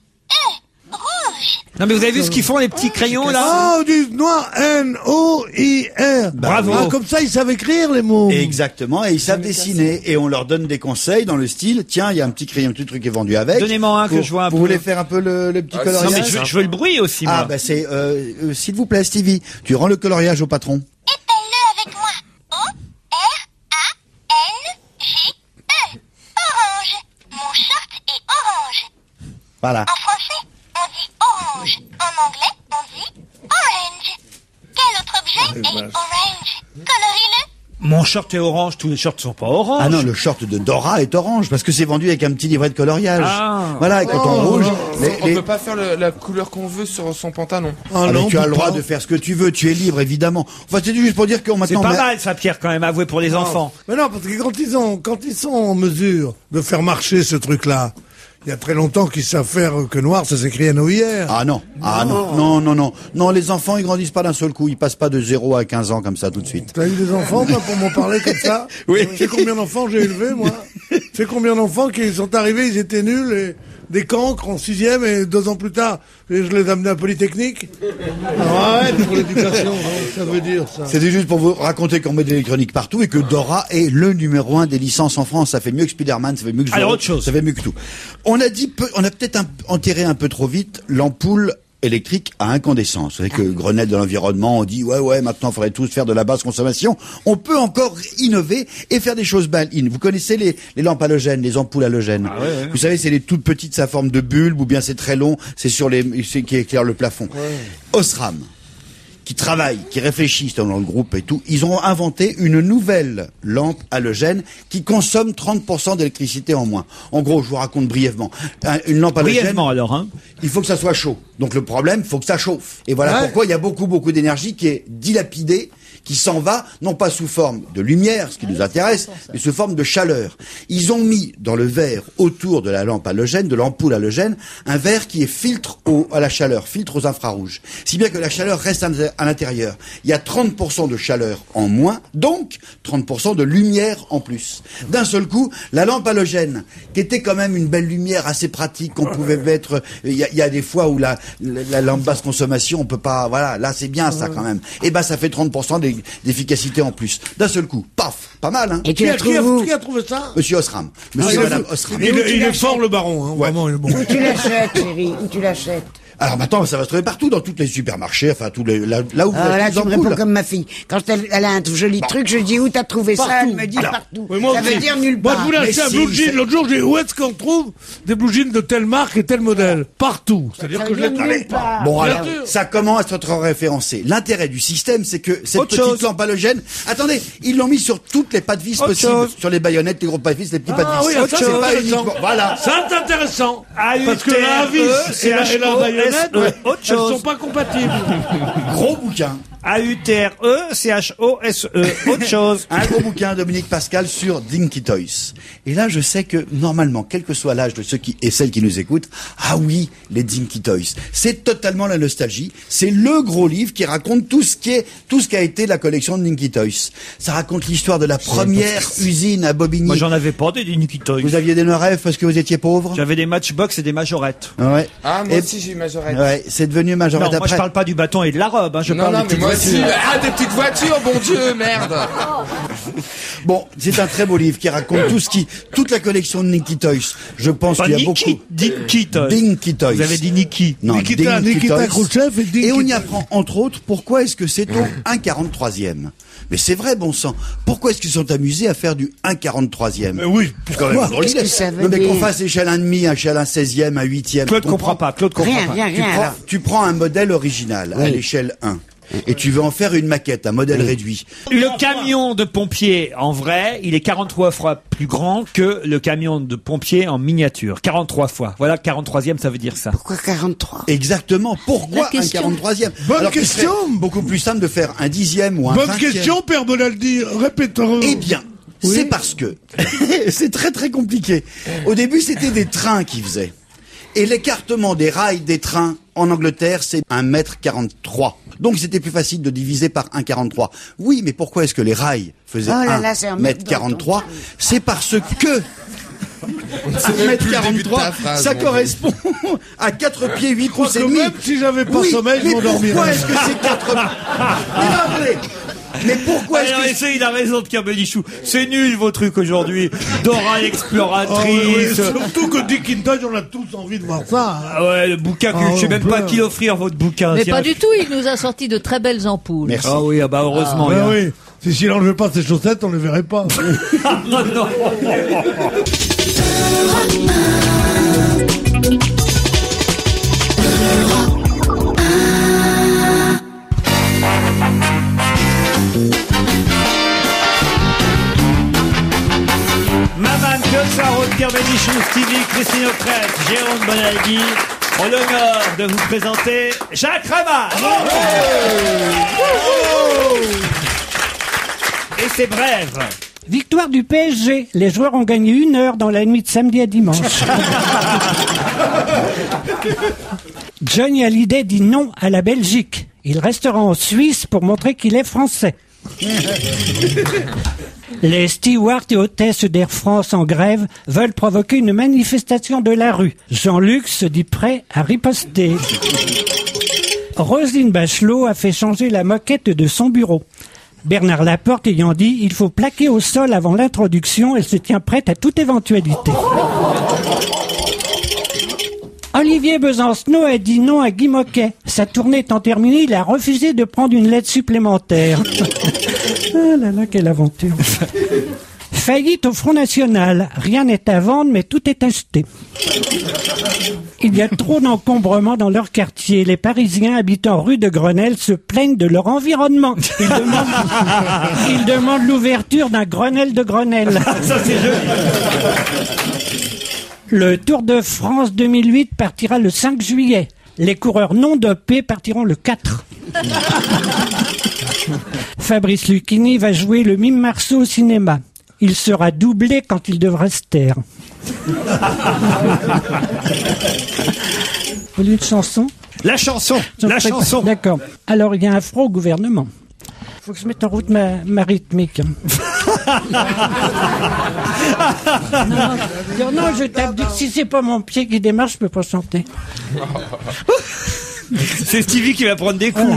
E. Rouge. Non, mais vous avez vu ce qu'ils font, les petits crayons, là? Ah, du noir, N O I R. Bravo. Ah, comme ça, ils savent écrire les mots. Exactement, et ils savent dessiner. Et on leur donne des conseils dans le style, tiens, il y a un petit crayon, tout truc est vendu avec. Donnez-moi un que Vous- je vois un Vous peu. voulez faire un peu le, le petit Ah, coloriage? Non, mais je veux, je veux le bruit aussi, moi. Ah, bah c'est, euh, euh, s'il vous plaît, Stevie, tu rends le coloriage au patron. Appelle-le avec moi. O R A N J E. Orange. Mon short est orange. Voilà. En français, on dit orange. En anglais, on dit orange. Quel autre objet est orange? Colorie-le. Mon short est orange, tous les shorts sont pas orange. Ah non, le short de Dora est orange, parce que c'est vendu avec un petit livret de coloriage. Ah. Voilà, et quand on rouge, les- On les- peut pas faire le- la couleur qu'on veut sur son pantalon. Ah Ah, mais non, tu as on le peut droit pas. de faire ce que tu veux, tu es libre, évidemment. Enfin, c'est juste pour dire qu'on C'est maintenant... pas met- mal, ça, Pierre, quand même, avoué pour les enfants. Mais non, parce que quand ils ont, quand ils sont en mesure de faire marcher ce truc-là, il y a très longtemps qu'ils savent faire que noir, ça s'écrit N O I R. Ah non, ah non, non, non, non. Non, les enfants, ils grandissent pas d'un seul coup. Ils passent pas de zéro à quinze ans comme ça tout de suite. T'as eu des enfants, toi, pour m'en parler comme ça? Oui. Tu sais combien d'enfants j'ai élevé, moi? Tu sais combien d'enfants qui sont arrivés, ils étaient nuls, et des cancres en sixième, et deux ans plus tard, et je les amenais à Polytechnique? Alors arrête pour l'éducation, hein, ça veut dire ça. C'était juste pour vous raconter qu'on met de l'électronique partout et que Dora est le numéro un des licences en France. Ça fait mieux que Spider-Man, ça fait mieux que Alors, Zorro, autre chose. ça fait mieux que tout. On a dit, peu- on a peut-être un- enterré un peu trop vite l'ampoule électrique à incandescence. Vous savez que Grenelle de l'environnement, on dit ouais ouais maintenant il faudrait tous faire de la basse consommation. On peut encore innover et faire des choses mal. Vous connaissez les, les lampes halogènes, les ampoules halogènes. Ah ouais, ouais. Vous savez, c'est les toutes petites, ça forme de bulbe ou bien c'est très long, c'est sur les, c'est qui éclaire le plafond. Ouais. Osram, qui travaillent, qui réfléchissent dans le groupe et tout, ils ont inventé une nouvelle lampe halogène qui consomme trente pour cent d'électricité en moins. En gros, je vous raconte brièvement. Une lampe halogène. Brièvement alors, hein. Il faut que ça soit chaud. Donc le problème, il faut que ça chauffe. Et voilà ouais. pourquoi il y a beaucoup, beaucoup d'énergie qui est dilapidée, qui s'en va, non pas sous forme de lumière, ce qui nous intéresse, mais sous forme de chaleur. Ils ont mis dans le verre, autour de la lampe halogène, de l'ampoule halogène, un verre qui est filtre au, à la chaleur, filtre aux infrarouges. Si bien que la chaleur reste à l'intérieur. Il y a trente pour cent de chaleur en moins, donc trente pour cent de lumière en plus. D'un seul coup, la lampe halogène, qui était quand même une belle lumière assez pratique, qu'on pouvait mettre, il y a, il y a des fois où la, la, la lampe basse consommation, on peut pas, voilà, là c'est bien ça quand même. Et ben ça fait trente pour cent des d'efficacité en plus. D'un seul coup, paf, pas mal, hein. Et tu qui, l'as a, qui, a, trouvé qui a trouvé ça? Monsieur Osram. Monsieur ah, et Madame Osram. Il, il, il est fort le baron, hein, ouais. Vraiment, il est bon. Où tu l'achètes, chérie? Où tu l'achètes? Alors maintenant, ça va se trouver partout, dans tous les supermarchés, enfin, tous les, là, là où vous ah, achetez là, des tu me ampoules. réponds comme ma fille. Quand elle, elle a un tout joli bon. truc, je dis où t'as trouvé partout. ça? Elle me dit Alors, partout. Oui, moi ça aussi. veut dire nulle moi, part. Moi, je voulais acheter un si, blue jean. L'autre jour, j'ai dit où est-ce qu'on trouve des blue jeans de telle marque et tel modèle? Partout. C'est-à-dire ça que je l'ai nulle part. Bon, Bien alors, sûr. ça commence à être référencé. L'intérêt du système, c'est que cette Autre petite chose. lampe halogène, attendez, ils l'ont mis sur toutes les pas de vis Autre possibles. chose. Sur les baïonnettes, les gros pas de vis, les petits pas de Ah vis. oui, ça, c'est c'est pas intéressant. uniquement, voilà. Ça, c'est intéressant. A U T R E, Parce que la vis et la, et la baïonnette, C H O S E, autre elles chose. sont pas compatibles. Gros bouquin. A U T R E, C H O S E, autre chose. Un gros bouquin, Dominique Pascal, sur Dinky Toys. Et là, je sais que, normalement, quel que soit l'âge de ceux qui, et celles qui nous écoutent, ah oui, les Dinky Toys. C'est totalement la nostalgie. C'est le gros livre qui raconte tout ce qui est, tout ce qui a été la collection de Dinky Toys. Ça raconte l'histoire de la première usine à Bobigny. Moi, j'en avais pas des Dinky Toys. Vous aviez des rêves parce que vous étiez pauvre? J'avais des Matchbox et des majorettes. Ouais. Ah, moi Et- aussi j'ai eu majorette. Ouais, c'est devenu majorette Non, moi, je après. parle pas du bâton et de la robe, hein. Je Non, parle non, des mais petites moi aussi. voitures. Ah, des petites voitures, bon Dieu, merde. Bon, c'est un très beau livre qui raconte tout ce qui, toute la collection de Dinky Toys. Je pense Pas qu'il y a Nicky, beaucoup. Dinky Toys. Dinky Toys. Vous avez dit Niki. Non, Nikita, Dinky Nikita Toys. Khrouchtchev et Dinky Et on y Toys. apprend, entre autres, pourquoi est-ce que c'est au un quarante-troisième. Mais c'est vrai, bon sang. Pourquoi est-ce qu'ils sont amusés à faire du un quarante-troisième? Mais oui, C'est quand même pourquoi? drôle. Qu'est-ce que ça veut Non, mais qu'on dire fasse échelle un demi, échelle un seizième, un huitième. Claude Tu comprend pas, Claude comprend Rien, pas. rien, Tu rien. prends, alors. tu prends un modèle original à Oui. l'échelle un. Et tu veux en faire une maquette, un modèle réduit. Le camion de pompier, en vrai, il est quarante-trois fois plus grand que le camion de pompier en miniature. quarante-trois fois. Voilà, quarante-troisième, ça veut dire ça. Pourquoi quarante-trois? Exactement. Pourquoi La un question. quarante-troisième? Bonne Alors qu'il serait question. beaucoup plus simple de faire un dixième ou un Bonne vingtième. question, Père Bonaldi. Répète-le. Eh bien, Oui. c'est parce que c'est très très compliqué. Au début, c'était des trains qui faisaient. Et l'écartement des rails des trains en Angleterre, c'est un mètre quarante-trois. Donc c'était plus facile de diviser par un virgule quarante-trois. Oui, mais pourquoi est-ce que les rails faisaient Oh là un là, c'est un mètre mec quarante-trois? dans ton truc. C'est parce que un mètre quarante-trois, ça correspond à quatre pieds huit Je crois pouces et que demi. même si j'avais pas Oui, sommeil, je mais m'endormirais. pourquoi est-ce que c'est quatre... Mais non, attendez. Mais pourquoi est-ce Alors, que... essaye, il a raison de Kerbelichou. C'est nul, vos trucs aujourd'hui. Dora Ah oui, oui, l'exploratrice. surtout que Dinky Toys, on a tous envie de voir ça. Ah ouais, le bouquin, que Ah, je sais on même pas à pleure. qui l'offrir, votre bouquin. Mais tiens. pas du tout, il nous a sorti de très belles ampoules. Merci. Ah oui, ah bah heureusement. Ah, il y a- oui. Si s'il enlevait pas ses chaussettes, on les verrait pas. Ah, non, non. Maman Kelsaro, Kerbelichou, Stevie, Christine O'Krent, Jérôme Bonaldi ont l'honneur de vous présenter Jacques Rabat. Et c'est bref. Victoire du P S G. Les joueurs ont gagné une heure dans la nuit de samedi à dimanche. Johnny Hallyday dit non à la Belgique. Il restera en Suisse pour montrer qu'il est français. Les stewards et hôtesses d'Air France en grève veulent provoquer une manifestation de la rue. Jean-Luc se dit prêt à riposter. Roselyne Bachelot a fait changer la moquette de son bureau. Bernard Laporte ayant dit « Il faut plaquer au sol avant l'introduction », elle se tient prête à toute éventualité. Olivier Besancenot a dit non à Guy Moquet. Sa tournée étant terminée, il a refusé de prendre une lettre supplémentaire. Ah là là, quelle aventure. Faillite au Front National. Rien n'est à vendre, mais tout est acheté. Il y a trop d'encombrement dans leur quartier. Les Parisiens habitant rue de Grenelle se plaignent de leur environnement. Ils demandent, ils demandent l'ouverture d'un Grenelle de Grenelle. Ça, c'est joli. Le Tour de France deux mille huit partira le cinq juillet. Les coureurs non dopés partiront le quatre. Fabrice Lucchini va jouer le mime Marceau au cinéma. Il sera doublé quand il devra se taire. Vous voulez une chanson? La chanson, la chanson. D'accord. Alors, il y a un froid au gouvernement. Faut que je mette en route ma, ma rythmique. non, non, non, je tape. Si c'est pas mon pied qui démarre, je peux pas chanter. C'est Stevie qui va prendre des coups. Voilà.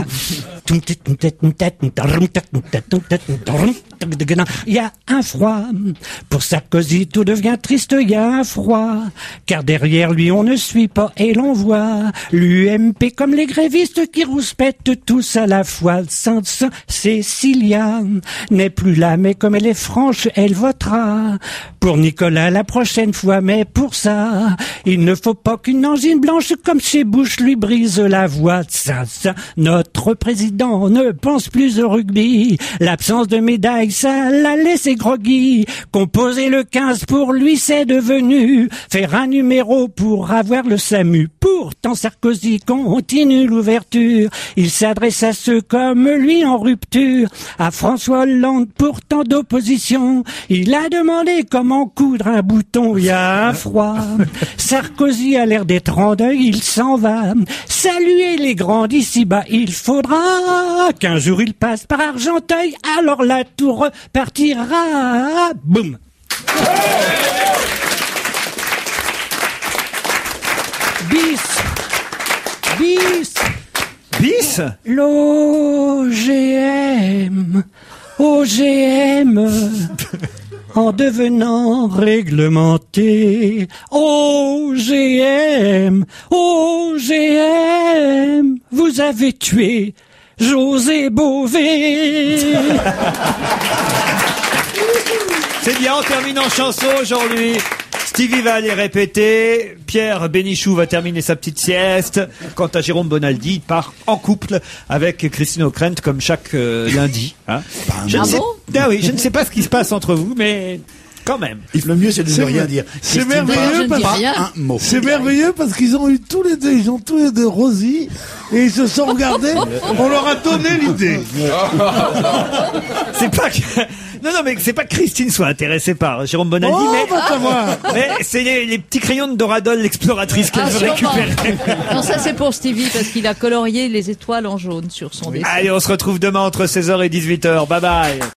Il y a un froid, pour Sarkozy tout devient triste, il y a un froid, car derrière lui on ne suit pas et l'on voit l'U M P comme les grévistes qui rouspètent tous à la fois. Sainte Cécilia n'est plus là, mais comme elle est franche, elle votera pour Nicolas la prochaine fois, mais pour ça, il ne faut pas qu'une angine blanche comme chez Bush lui brise la voix. Ça, ça, notre président ne pense plus au rugby. L'absence de médaille, ça l'a laissé groggy. Composer le quinze pour lui, c'est devenu faire un numéro pour avoir le SAMU. Pourtant, Sarkozy continue l'ouverture. Il s'adresse à ceux comme lui en rupture. À François Hollande, pourtant d'opposition, il a demandé comment coudre un bouton. Il y a un froid. Sarkozy a l'air d'être en deuil, il s'en va. Saluer les grands d'ici-bas, il faudra qu'un jour il passe par Argenteuil, alors la tour repartira. Boum. Bis. Bis. Bis. L'O G M. O G M. En devenant réglementé. O G M. O G M. Vous avez tué José Bové. C'est bien, on termine en chanson aujourd'hui. Stevie va aller répéter, Pierre Bénichou va terminer sa petite sieste. Quant à Jérôme Bonaldi, il part en couple avec Christine O'Krent comme chaque euh, lundi. Hein. Je ah ne sais, bon ah oui, je ne sais pas ce qui se passe entre vous, mais quand même. Le mieux, c'est de ne rien dire. C'est Christine, merveilleux pas parce rien. un mot. C'est merveilleux parce qu'ils ont eu tous les deux, ils ont tous les deux Rosie et ils se sont regardés. On leur a donné l'idée. C'est pas que... Non, non, mais c'est pas que Christine soit intéressée par Jérôme Bonaldi, Oh, mais, va savoir. mais c'est les, les petits crayons de Doradol, l'exploratrice qu'elle Ah, veut sûrement. récupérer. Non, ça c'est pour Stevie parce qu'il a colorié les étoiles en jaune sur son dessin. Allez, on se retrouve demain entre seize heures et dix-huit heures. Bye bye.